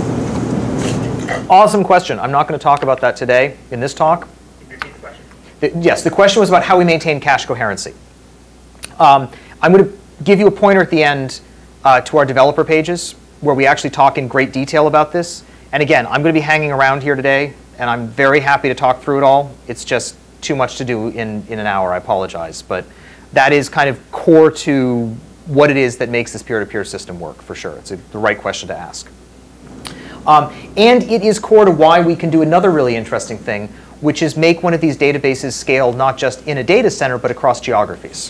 Awesome question. I'm not going to talk about that today in this talk. Repeat the question. The- yes, the question was about how we maintain cache coherency. Um, I'm going to give you a pointer at the end uh, to our developer pages where we actually talk in great detail about this. And again, I'm going to be hanging around here today, and I'm very happy to talk through it all. It's just too much to do in, in an hour. I apologize. But that is kind of core to what it is that makes this peer-to-peer system work, for sure. It's a, the right question to ask. Um, and it is core to why we can do another really interesting thing, which is make one of these databases scale not just in a data center, but across geographies.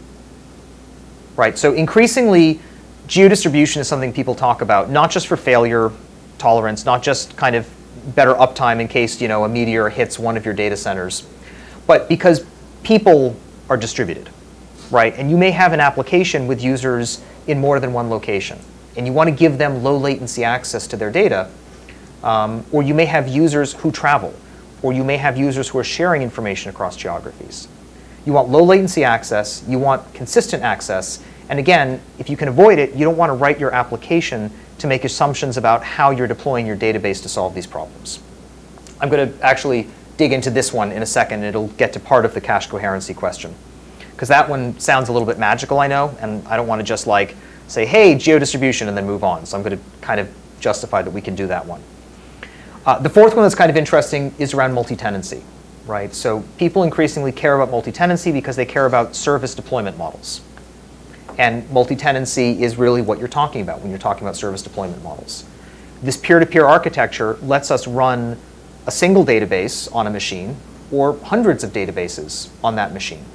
Right? So increasingly, geodistribution is something people talk about, not just for failure tolerance, not just kind of better uptime in case, you know, a meteor hits one of your data centers, but because people are distributed, right? And you may have an application with users in more than one location, and you want to give them low latency access to their data, um, or you may have users who travel, or you may have users who are sharing information across geographies. You want low latency access, you want consistent access, and again, if you can avoid it, you don't want to write your application to make assumptions about how you're deploying your database to solve these problems. I'm going to actually dig into this one in a second, and it'll get to part of the cache coherency question. Because that one sounds a little bit magical, I know, and I don't want to just like say, hey, geodistribution, and then move on. So I'm going to kind of justify that we can do that one. Uh, the fourth one that's kind of interesting is around multi-tenancy, right? So people increasingly care about multi-tenancy because they care about service deployment models. And multi-tenancy is really what you're talking about when you're talking about service deployment models. This peer-to-peer architecture lets us run a single database on a machine or hundreds of databases on that machine.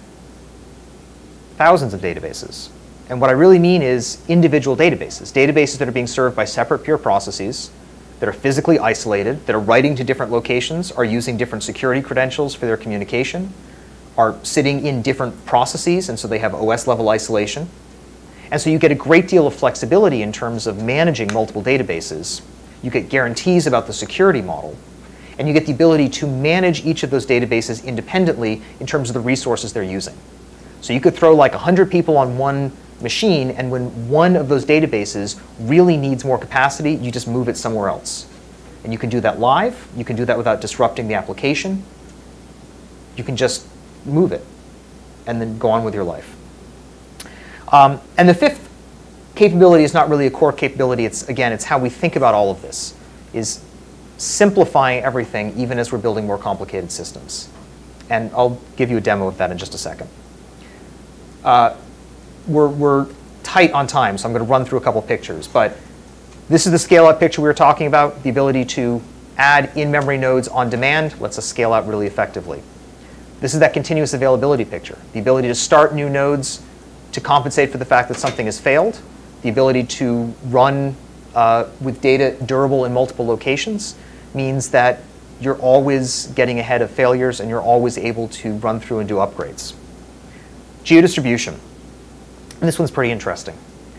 Thousands of databases. And what I really mean is individual databases, databases that are being served by separate peer processes, that are physically isolated, that are writing to different locations, are using different security credentials for their communication, are sitting in different processes, and so they have O S level isolation. And so you get a great deal of flexibility in terms of managing multiple databases. You get guarantees about the security model, and you get the ability to manage each of those databases independently in terms of the resources they're using. So you could throw like one hundred people on one machine, and when one of those databases really needs more capacity, you just move it somewhere else. And you can do that live. You can do that without disrupting the application. You can just move it and then go on with your life. Um, and the fifth capability is not really a core capability. It's, again, it's how we think about all of this, is simplifying everything even as we're building more complicated systems. And I'll give you a demo of that in just a second. Uh, we're, we're tight on time, so I'm going to run through a couple pictures. But this is the scale-out picture we were talking about. The ability to add in-memory nodes on demand lets us scale out really effectively. This is that continuous availability picture. The ability to start new nodes to compensate for the fact that something has failed. The ability to run uh, with data durable in multiple locations means that you're always getting ahead of failures and you're always able to run through and do upgrades. Geodistribution. And this one's pretty interesting.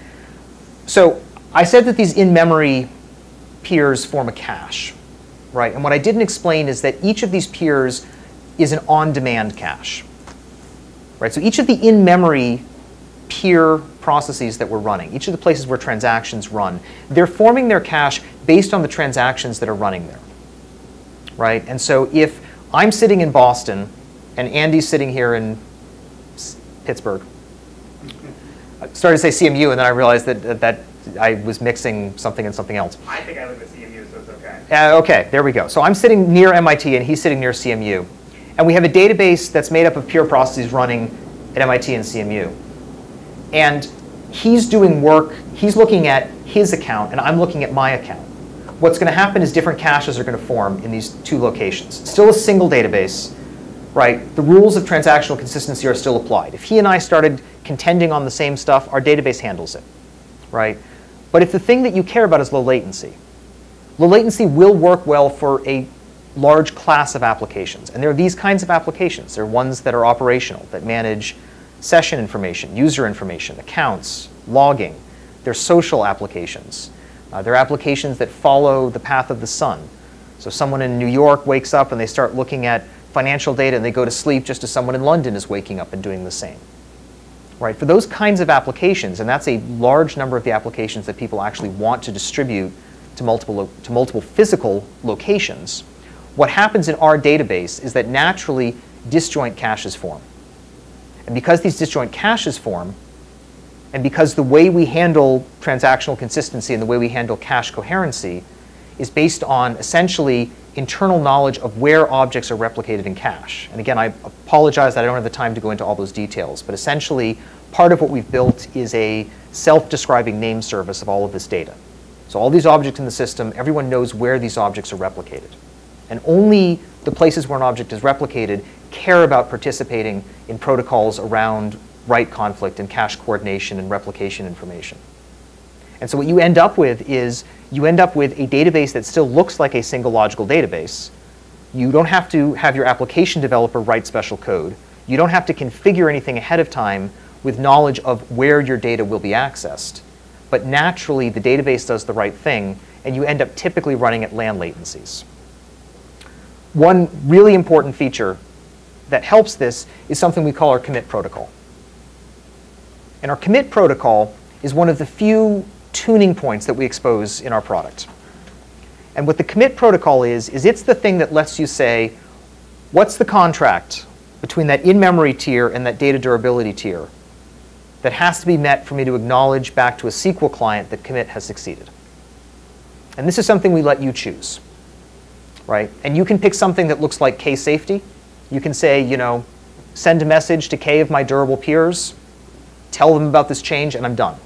So I said that these in-memory peers form a cache, right? And what I didn't explain is that each of these peers is an on-demand cache, right? So each of the in-memory peer processes that we're running, each of the places where transactions run, they're forming their cache based on the transactions that are running there, right? And so if I'm sitting in Boston and Andy's sitting here in Pittsburgh, I started to say C M U and then I realized that, that, that I was mixing something and something else. I think I live at C M U, so it's okay. Uh, okay, there we go. So I'm sitting near M I T and he's sitting near C M U. And we have a database that's made up of peer processes running at M I T and C M U. And he's doing work, he's looking at his account, and I'm looking at my account. What's going to happen is different caches are going to form in these two locations. Still a single database, right? The rules of transactional consistency are still applied. If he and I started contending on the same stuff, our database handles it, right? But if the thing that you care about is low latency, Low latency will work well for a large class of applications. And there are these kinds of applications. There are ones that are operational, that manage session information, user information, accounts, logging. There are social applications. Uh, there are applications that follow the path of the sun. So someone in New York wakes up and they start looking at financial data and they go to sleep just as someone in London is waking up and doing the same. Right? For those kinds of applications, and that's a large number of the applications that people actually want to distribute to multiple, to multiple physical locations, what happens in our database is that naturally disjoint caches form. And because these disjoint caches form, and because the way we handle transactional consistency and the way we handle cache coherency is based on essentially internal knowledge of where objects are replicated in cache. And again, I apologize that I don't have the time to go into all those details, but essentially part of what we've built is a self-describing name service of all of this data. So all these objects in the system, everyone knows where these objects are replicated. And only the places where an object is replicated care about participating in protocols around write conflict and cache coordination and replication information. And so what you end up with is you end up with a database that still looks like a single logical database. You don't have to have your application developer write special code. You don't have to configure anything ahead of time with knowledge of where your data will be accessed. But naturally, the database does the right thing, and you end up typically running at LAN latencies. One really important feature that helps this is something we call our commit protocol. And our commit protocol is one of the few tuning points that we expose in our product. And what the commit protocol is, is it's the thing that lets you say, what's the contract between that in-memory tier and that data durability tier that has to be met for me to acknowledge back to a S Q L client that commit has succeeded. And this is something we let you choose, right? And you can pick something that looks like K-safety. You can say, you know, send a message to K of my durable peers, tell them about this change, and I'm done.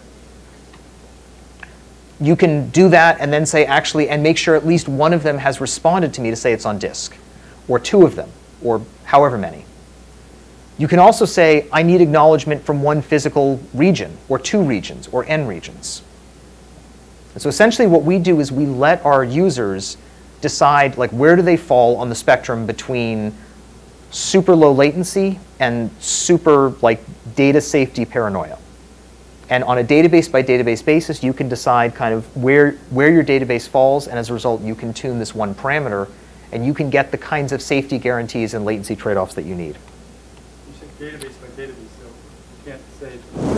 You can do that and then say, actually, and make sure at least one of them has responded to me to say it's on disk, or two of them, or however many. You can also say, I need acknowledgement from one physical region, or two regions, or n regions. And so essentially what we do is we let our users decide, like, where do they fall on the spectrum between super low latency and super, like, data safety paranoia. And on a database by database basis, you can decide kind of where, where your database falls, and as a result, you can tune this one parameter, and you can get the kinds of safety guarantees and latency trade-offs that you need. You said database by database, so you can't say.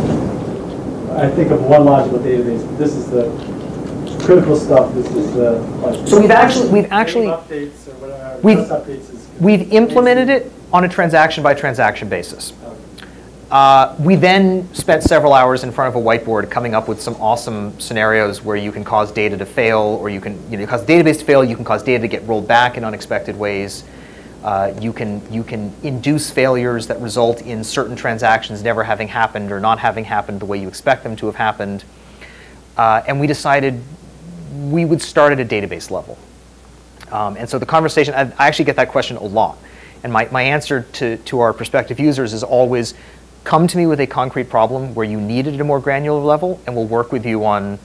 I think of one logical database, but this is the critical stuff. This is the like, so we've actually we've actually updates or whatever. We've, updates is we've implemented it on a transaction by transaction basis. Okay. Uh, we then spent several hours in front of a whiteboard coming up with some awesome scenarios where you can cause data to fail, or you can, you know, cause the database to fail, you can cause data to get rolled back in unexpected ways. Uh, you can, you can induce failures that result in certain transactions never having happened or not having happened the way you expect them to have happened. Uh, and we decided we would start at a database level. Um, and so the conversation, I, I actually get that question a lot. And my, my answer to, to our prospective users is always, come to me with a concrete problem where you need it at a more granular level, and we'll work with you on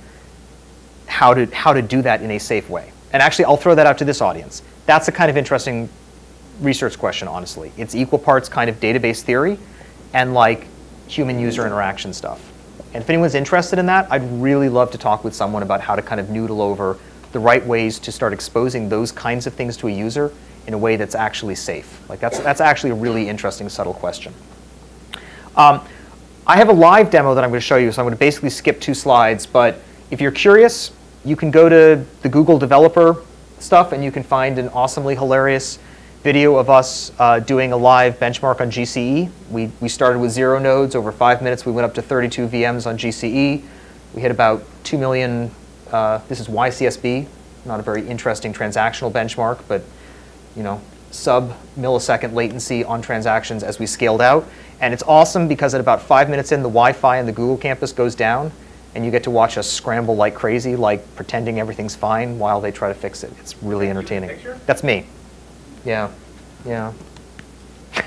how to, how to do that in a safe way. And actually, I'll throw that out to this audience. That's a kind of interesting research question, honestly. It's equal parts kind of database theory and like human user interaction stuff. And if anyone's interested in that, I'd really love to talk with someone about how to kind of noodle over the right ways to start exposing those kinds of things to a user in a way that's actually safe. Like that's, that's actually a really interesting, subtle question. Um, I have a live demo that I'm going to show you, so I'm going to basically skip two slides. But if you're curious, you can go to the Google developer stuff, and you can find an awesomely hilarious video of us uh, doing a live benchmark on G C E. We, we started with zero nodes. Over five minutes, we went up to thirty-two V Ms on G C E. We hit about two million. Uh, this is Y C S B, not a very interesting transactional benchmark, but you know, sub-millisecond latency on transactions as we scaled out. And it's awesome because at about five minutes in, the Wi-Fi in the Google campus goes down, and you get to watch us scramble like crazy, like pretending everything's fine while they try to fix it. It's really entertaining. That's me. Yeah, yeah.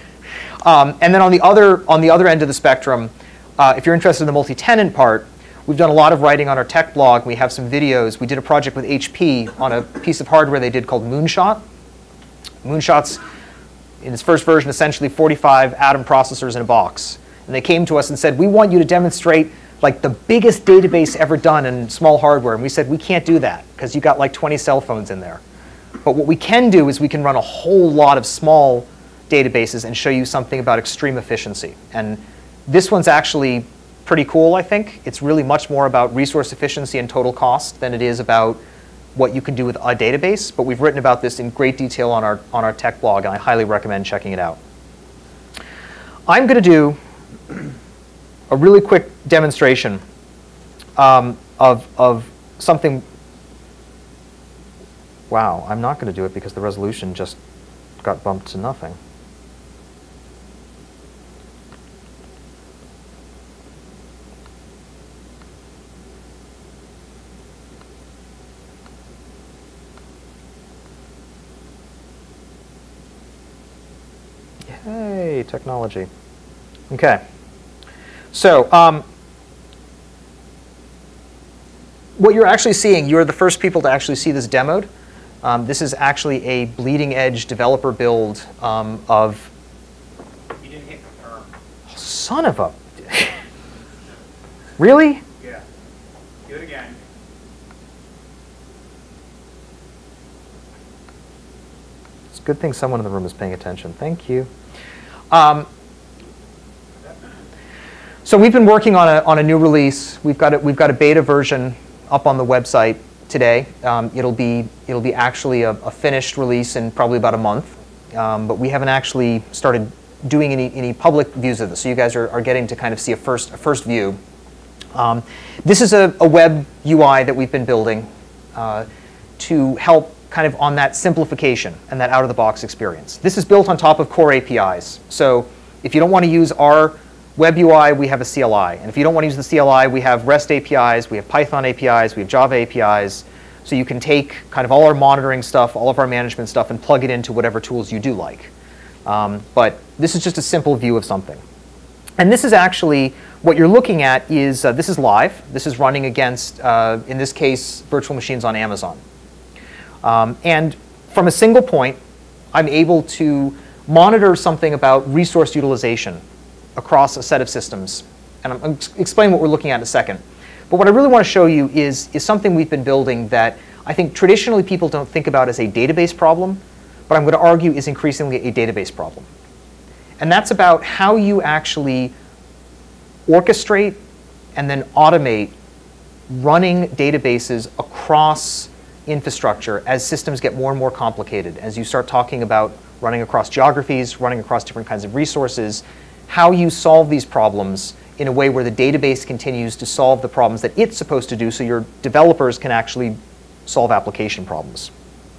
um, and then on the other on the other end of the spectrum, uh, if you're interested in the multi-tenant part, we We've done a lot of writing on our tech blog. We have some videos. We did a project with H P on a piece of hardware they did called Moonshot. Moonshot's, in its first version, essentially forty-five Atom processors in a box. And they came to us and said, we want you to demonstrate like the biggest database ever done in small hardware. And we said, we can't do that because you got like twenty cell phones in there. But what we can do is we can run a whole lot of small databases and show you something about extreme efficiency. And this one's actually pretty cool, I think. It's really much more about resource efficiency and total cost than it is about what you can do with a database. But we've written about this in great detail on our, on our tech blog, and I highly recommend checking it out. I'm going to do a really quick demonstration um, of, of something. Wow, I'm not going to do it because the resolution just got bumped to nothing. Yay, technology. Okay. So, um, what you're actually seeing, you're the first people to actually see this demoed. Um, this is actually a bleeding edge developer build um, of. You didn't hit confirm. Oh, son of a. Really? Yeah. Do it again. It's a good thing someone in the room is paying attention. Thank you. Um, so we've been working on a on a new release. We've got a, we've got a beta version up on the website today. Um, it'll be it'll be actually a, a finished release in probably about a month, um, but we haven't actually started doing any any public views of this. So you guys are, are getting to kind of see a first a first view. Um, this is a, a web U I that we've been building uh, to help kind of on that simplification and that out-of-the-box experience. This is built on top of core A P Is. So if you don't want to use our web U I, we have a C L I. And if you don't want to use the C L I, we have REST A P Is, we have Python A P Is, we have Java A P Is. So you can take kind of all our monitoring stuff, all of our management stuff, and plug it into whatever tools you do like. Um, but this is just a simple view of something. And this is actually, what you're looking at is, uh, this is live. This is running against, uh, in this case, virtual machines on Amazon. Um, and from a single point, I'm able to monitor something about resource utilization across a set of systems. And I'm going to explain what we're looking at in a second. But what I really want to show you is, is something we've been building that I think traditionally people don't think about as a database problem, but I'm going to argue is increasingly a database problem. And that's about how you actually orchestrate and then automate running databases across infrastructure as systems get more and more complicated, as you start talking about running across geographies, running across different kinds of resources, how you solve these problems in a way where the database continues to solve the problems that it's supposed to do so your developers can actually solve application problems.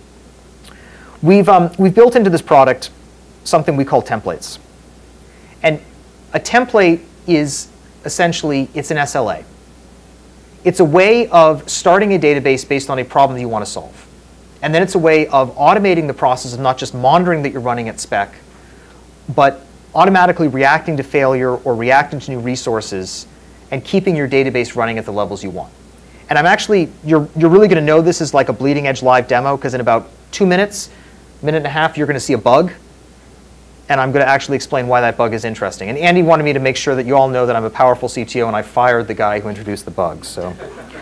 We've, um, we've built into this product something we call templates. And a template is essentially, it's an S L A. It's a way of starting a database based on a problem that you want to solve. And then it's a way of automating the process of not just monitoring that you're running at spec, but automatically reacting to failure or reacting to new resources and keeping your database running at the levels you want. And I'm actually, you're, you're really going to know this is like a bleeding edge live demo because in about two minutes, minute and a half, you're going to see a bug. And I'm going to actually explain why that bug is interesting. And Andy wanted me to make sure that you all know that I'm a powerful C T O and I fired the guy who introduced the bug. So,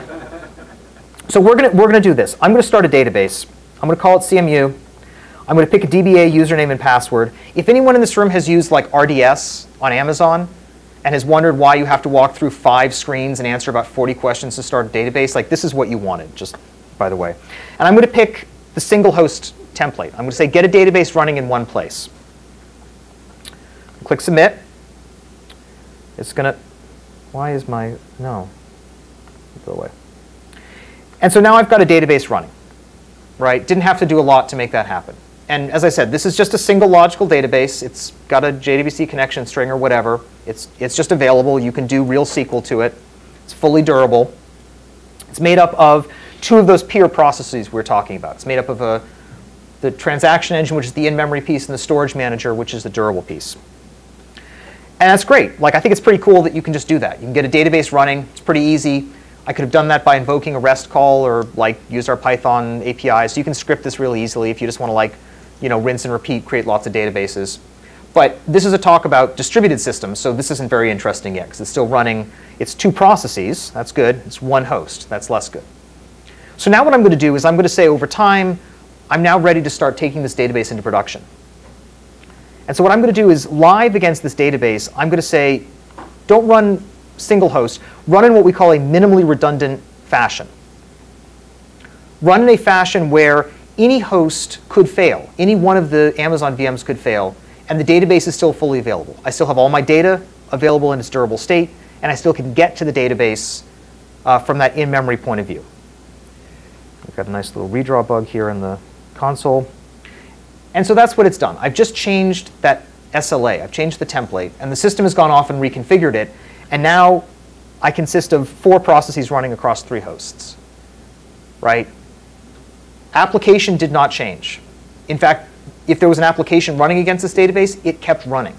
so we're going to, we're going to do this. I'm going to start a database. I'm going to call it C M U. I'm going to pick a D B A username and password. If anyone in this room has used like R D S on Amazon and has wondered why you have to walk through five screens and answer about forty questions to start a database, like this is what you wanted, just by the way. And I'm going to pick the single host template. I'm going to say get a database running in one place. Click submit. It's going to, why is my, no, go away. And so now I've got a database running, right? Didn't have to do a lot to make that happen. And as I said, this is just a single logical database. It's got a J D B C connection string or whatever. It's, it's just available. You can do real S Q L to it. It's fully durable. It's made up of two of those peer processes we were talking about. It's made up of a, the transaction engine, which is the in-memory piece, and the storage manager, which is the durable piece. And that's great. Like, I think it's pretty cool that you can just do that. You can get a database running. It's pretty easy. I could have done that by invoking a REST call or like use our Python A P I. So you can script this really easily if you just want to like, you know, rinse and repeat, create lots of databases. But this is a talk about distributed systems, so this isn't very interesting yet because it's still running. It's two processes. That's good. It's one host. That's less good. So now what I'm going to do is I'm going to say over time, I'm now ready to start taking this database into production. And so what I'm going to do is live against this database, I'm going to say, don't run single host. Run in what we call a minimally redundant fashion. Run in a fashion where any host could fail. Any one of the Amazon V Ms could fail. And the database is still fully available. I still have all my data available in its durable state, and I still can get to the database uh, from that in-memory point of view. We've got a nice little redraw bug here in the console. And so that's what it's done. I've just changed that S L A. I've changed the template, and the system has gone off and reconfigured it. And now I consist of four processes running across three hosts. Right? Application did not change. In fact, if there was an application running against this database, it kept running.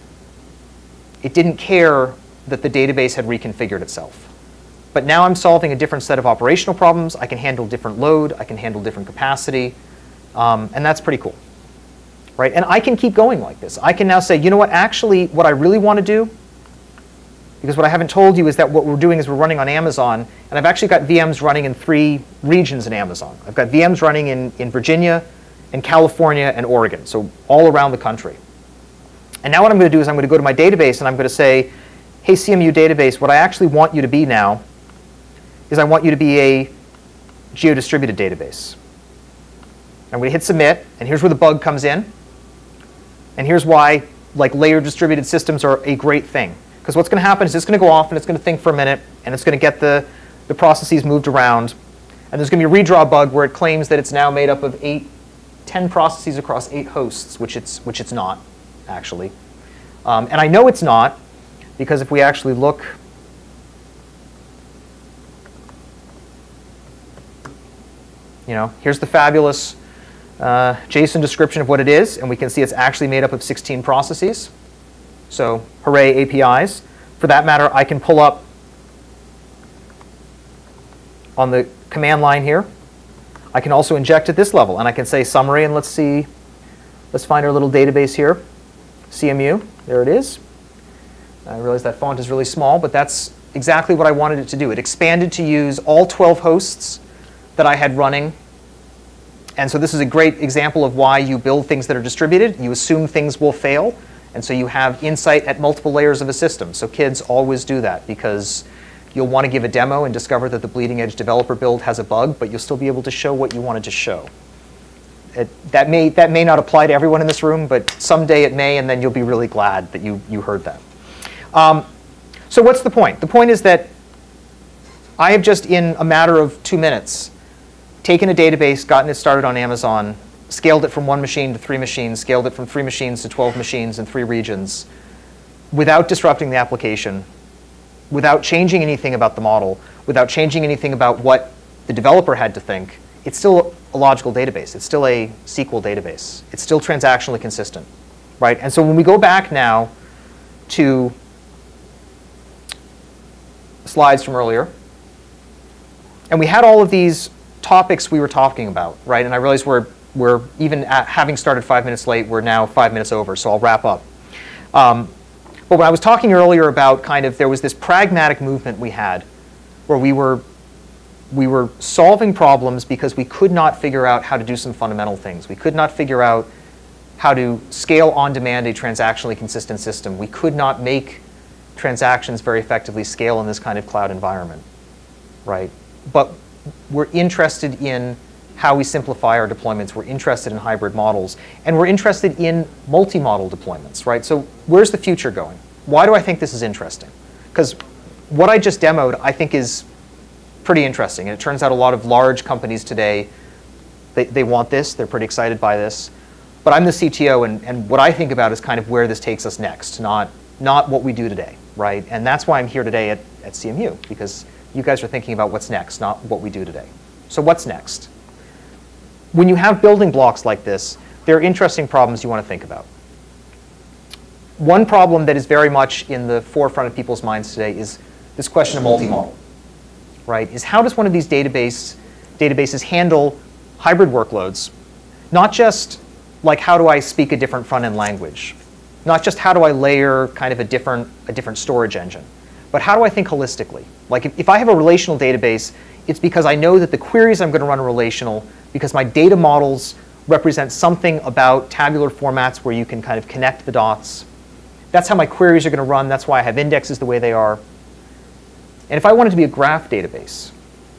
It didn't care that the database had reconfigured itself. But now I'm solving a different set of operational problems. I can handle different load. I can handle different capacity. Um, and that's pretty cool. Right? And I can keep going like this. I can now say, you know what, actually, what I really want to do, because what I haven't told you is that what we're doing is we're running on Amazon. And I've actually got V Ms running in three regions in Amazon. I've got V Ms running in, in Virginia, in California, and Oregon, so all around the country. And now what I'm going to do is I'm going to go to my database and I'm going to say, hey, C M U database, what I actually want you to be now is I want you to be a geo-distributed database. I'm going to hit submit, and here's where the bug comes in. And here's why like layered distributed systems are a great thing. Because what's going to happen is it's going to go off and it's going to think for a minute, and it's going to get the, the processes moved around. And there's going to be a redraw bug where it claims that it's now made up of eight ten processes across eight hosts, which it's, which it's not, actually. Um, and I know it's not, because if we actually look, you know, here's the fabulous uh, JSON description of what it is, and we can see it's actually made up of sixteen processes. So hooray, A P Is. For that matter, I can pull up on the command line here. I can also inject at this level, and I can say summary, and let's see, let's find our little database here, C M U, there it is. I realize that font is really small, but that's exactly what I wanted it to do. It expanded to use all twelve hosts that I had running. And so this is a great example of why you build things that are distributed. You assume things will fail, and so you have insight at multiple layers of a system. So kids always do that, because you'll want to give a demo and discover that the bleeding edge developer build has a bug, but you'll still be able to show what you wanted to show. It, that, may, that may not apply to everyone in this room, but someday it may, and then you'll be really glad that you, you heard that. Um, so what's the point? The point is that I have just, in a matter of two minutes, taken a database, gotten it started on Amazon, scaled it from one machine to three machines, scaled it from three machines to twelve machines in three regions, without disrupting the application, without changing anything about the model, without changing anything about what the developer had to think. It's still a logical database. It's still a S Q L database. It's still transactionally consistent, right? And so when we go back now to slides from earlier, and we had all of these topics we were talking about, right? And I realize we're, we're even at, having started five minutes late, we're now five minutes over, so I'll wrap up. Um, but when I was talking earlier about kind of, there was this pragmatic movement we had where we were, we were solving problems because we could not figure out how to do some fundamental things. We could not figure out how to scale on demand a transactionally consistent system. We could not make transactions very effectively scale in this kind of cloud environment, right? But we're interested in how we simplify our deployments. We're interested in hybrid models. And we're interested in multi-model deployments, right? So where's the future going? Why do I think this is interesting? Because what I just demoed, I think, is pretty interesting. And it turns out a lot of large companies today, they, they want this. They're pretty excited by this. But I'm the C T O, and, and what I think about is kind of where this takes us next, not, not what we do today, right? And that's why I'm here today at, at C M U, because you guys are thinking about what's next, not what we do today. So what's next? When you have building blocks like this, there are interesting problems you want to think about. One problem that is very much in the forefront of people's minds today is this question of multi-model, right, is how does one of these database, databases handle hybrid workloads? Not just like how do I speak a different front-end language? Not just how do I layer kind of a different, a different storage engine, but how do I think holistically? Like if, if I have a relational database, it's because I know that the queries I'm going to run are relational because my data models represent something about tabular formats where you can kind of connect the dots. That's how my queries are going to run. That's why I have indexes the way they are. And if I want it to be a graph database,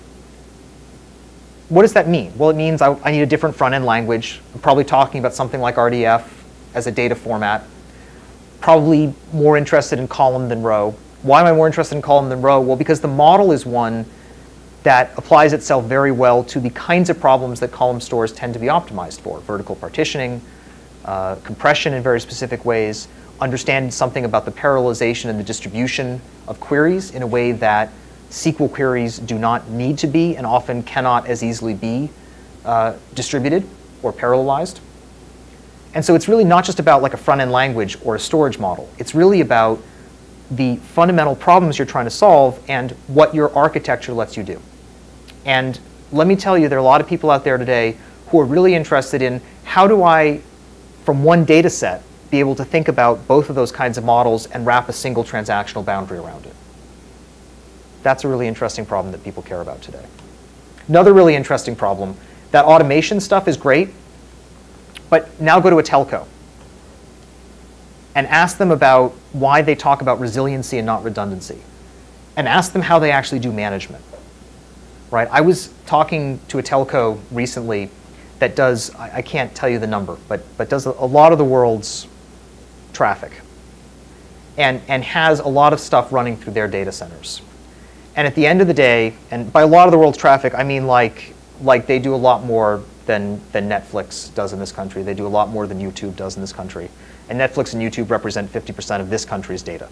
what does that mean? Well, it means I, I need a different front-end language. I'm probably talking about something like R D F as a data format. Probably more interested in column than row. Why am I more interested in column than row? Well, because the model is one that applies itself very well to the kinds of problems that column stores tend to be optimized for. Vertical partitioning, uh, compression in very specific ways, understand something about the parallelization and the distribution of queries in a way that S Q L queries do not need to be and often cannot as easily be uh, distributed or parallelized. And so it's really not just about like a front-end language or a storage model. It's really about the fundamental problems you're trying to solve and what your architecture lets you do. And let me tell you, there are a lot of people out there today who are really interested in how do I, from one data set, be able to think about both of those kinds of models and wrap a single transactional boundary around it. That's a really interesting problem that people care about today. Another really interesting problem, that automation stuff is great, but now go to a telco and ask them about why they talk about resiliency and not redundancy, and ask them how they actually do management. Right? I was talking to a telco recently that does, I, I can't tell you the number, but, but does a, a lot of the world's traffic and, and has a lot of stuff running through their data centers. And at the end of the day, and by a lot of the world's traffic, I mean like, like they do a lot more than, than Netflix does in this country. They do a lot more than YouTube does in this country. And Netflix and YouTube represent fifty percent of this country's data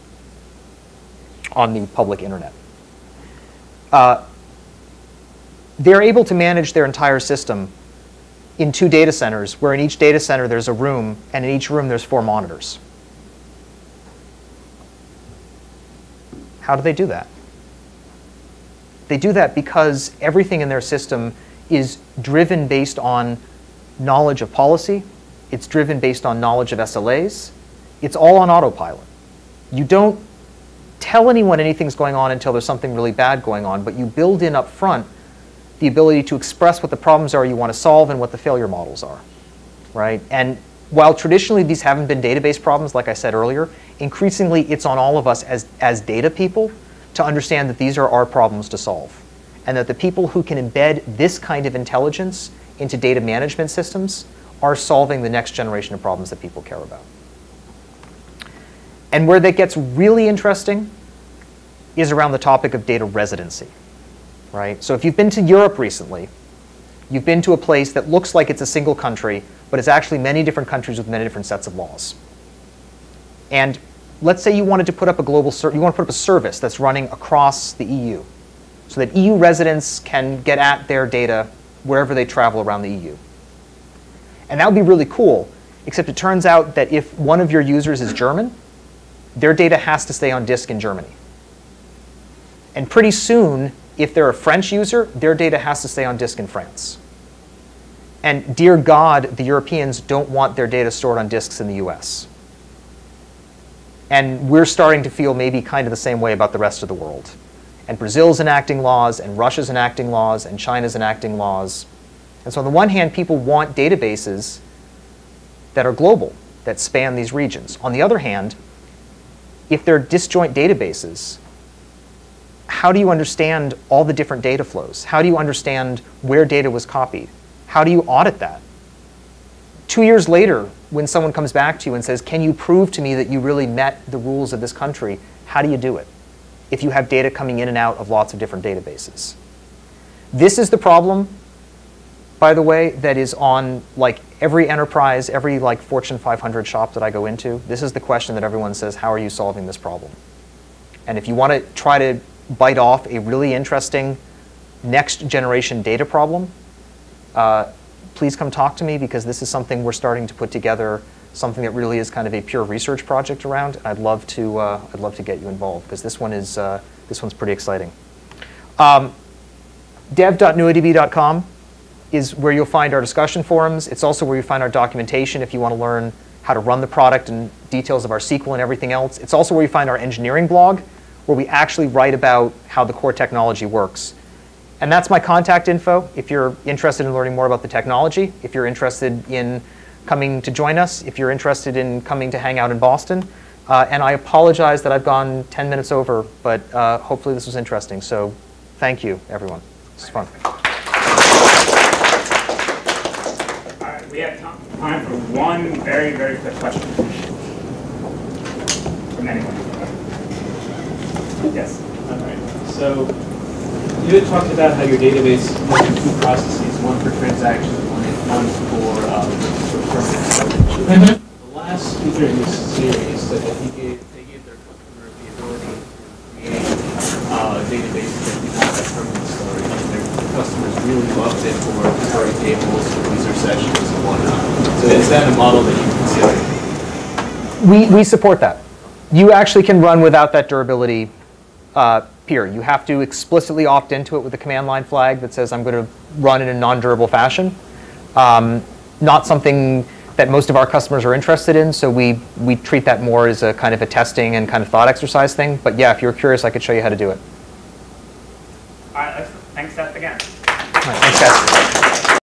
on the public internet. Uh, they're able to manage their entire system in two data centers, where in each data center there's a room, and in each room there's four monitors. How do they do that? They do that because everything in their system is driven based on knowledge of policy. It's driven based on knowledge of S L As. It's all on autopilot. You don't tell anyone anything's going on until there's something really bad going on, but you build in up front the ability to express what the problems are you want to solve and what the failure models are, right? And while traditionally these haven't been database problems, like I said earlier, increasingly it's on all of us as, as data people to understand that these are our problems to solve, and that the people who can embed this kind of intelligence into data management systems are solving the next generation of problems that people care about. And where that gets really interesting is around the topic of data residency. Right? So if you've been to Europe recently, you've been to a place that looks like it's a single country, but it's actually many different countries with many different sets of laws. And let's say you wanted to put up a global, you want to put up a service that's running across the E U, so that E U residents can get at their data wherever they travel around the E U. And that would be really cool, except it turns out that if one of your users is German, their data has to stay on disk in Germany. And pretty soon, if they're a French user, their data has to stay on disk in France. And dear God, the Europeans don't want their data stored on disks in the U S. And we're starting to feel maybe kind of the same way about the rest of the world. And Brazil's enacting laws, and Russia's enacting laws, and China's enacting laws. And so on the one hand, people want databases that are global, that span these regions. On the other hand, if they're disjoint databases, how do you understand all the different data flows? How do you understand where data was copied? How do you audit that? Two years later, when someone comes back to you and says, can you prove to me that you really met the rules of this country? How do you do it if you have data coming in and out of lots of different databases? This is the problem, by the way, that is on like every enterprise, every like Fortune five hundred shop that I go into. This is the question that everyone says, how are you solving this problem? And if you want to try to bite off a really interesting next generation data problem, uh, please come talk to me, because this is something we're starting to put together, something that really is kind of a pure research project around. And I'd love to, uh, I'd love to get you involved, because this one is, uh, this one's pretty exciting. Um, dev dot nuadb dot com is where you'll find our discussion forums. It's also where you find our documentation if you want to learn how to run the product and details of our S Q L and everything else. It's also where you find our engineering blog, where we actually write about how the core technology works. And that's my contact info if you're interested in learning more about the technology, if you're interested in coming to join us, if you're interested in coming to hang out in Boston. Uh, and I apologize that I've gone ten minutes over, but uh, hopefully this was interesting. So thank you, everyone. This is fun. All right, we have time time for one very, very quick question from anyone. Yes. All right. So you had talked about how your database has two processes, one for transactions, one one for um, for permanent storage. Mm-hmm. The last speaker in this series said that he gave they gave their customers the ability to create uh, databases that do not have permanent storage, and their customers really loved it for storing tables, user sessions, and whatnot. So is that a model that you consider? We, we support that. You actually can run without that durability uh, peer. You have to explicitly opt into it with a command line flag that says I'm going to run in a non-durable fashion. Um, not something that most of our customers are interested in, so we, we treat that more as a kind of a testing and kind of thought exercise thing. But yeah, if you're curious, I could show you how to do it. All right, let's, thanks, Seth, again. All right, thanks, guys.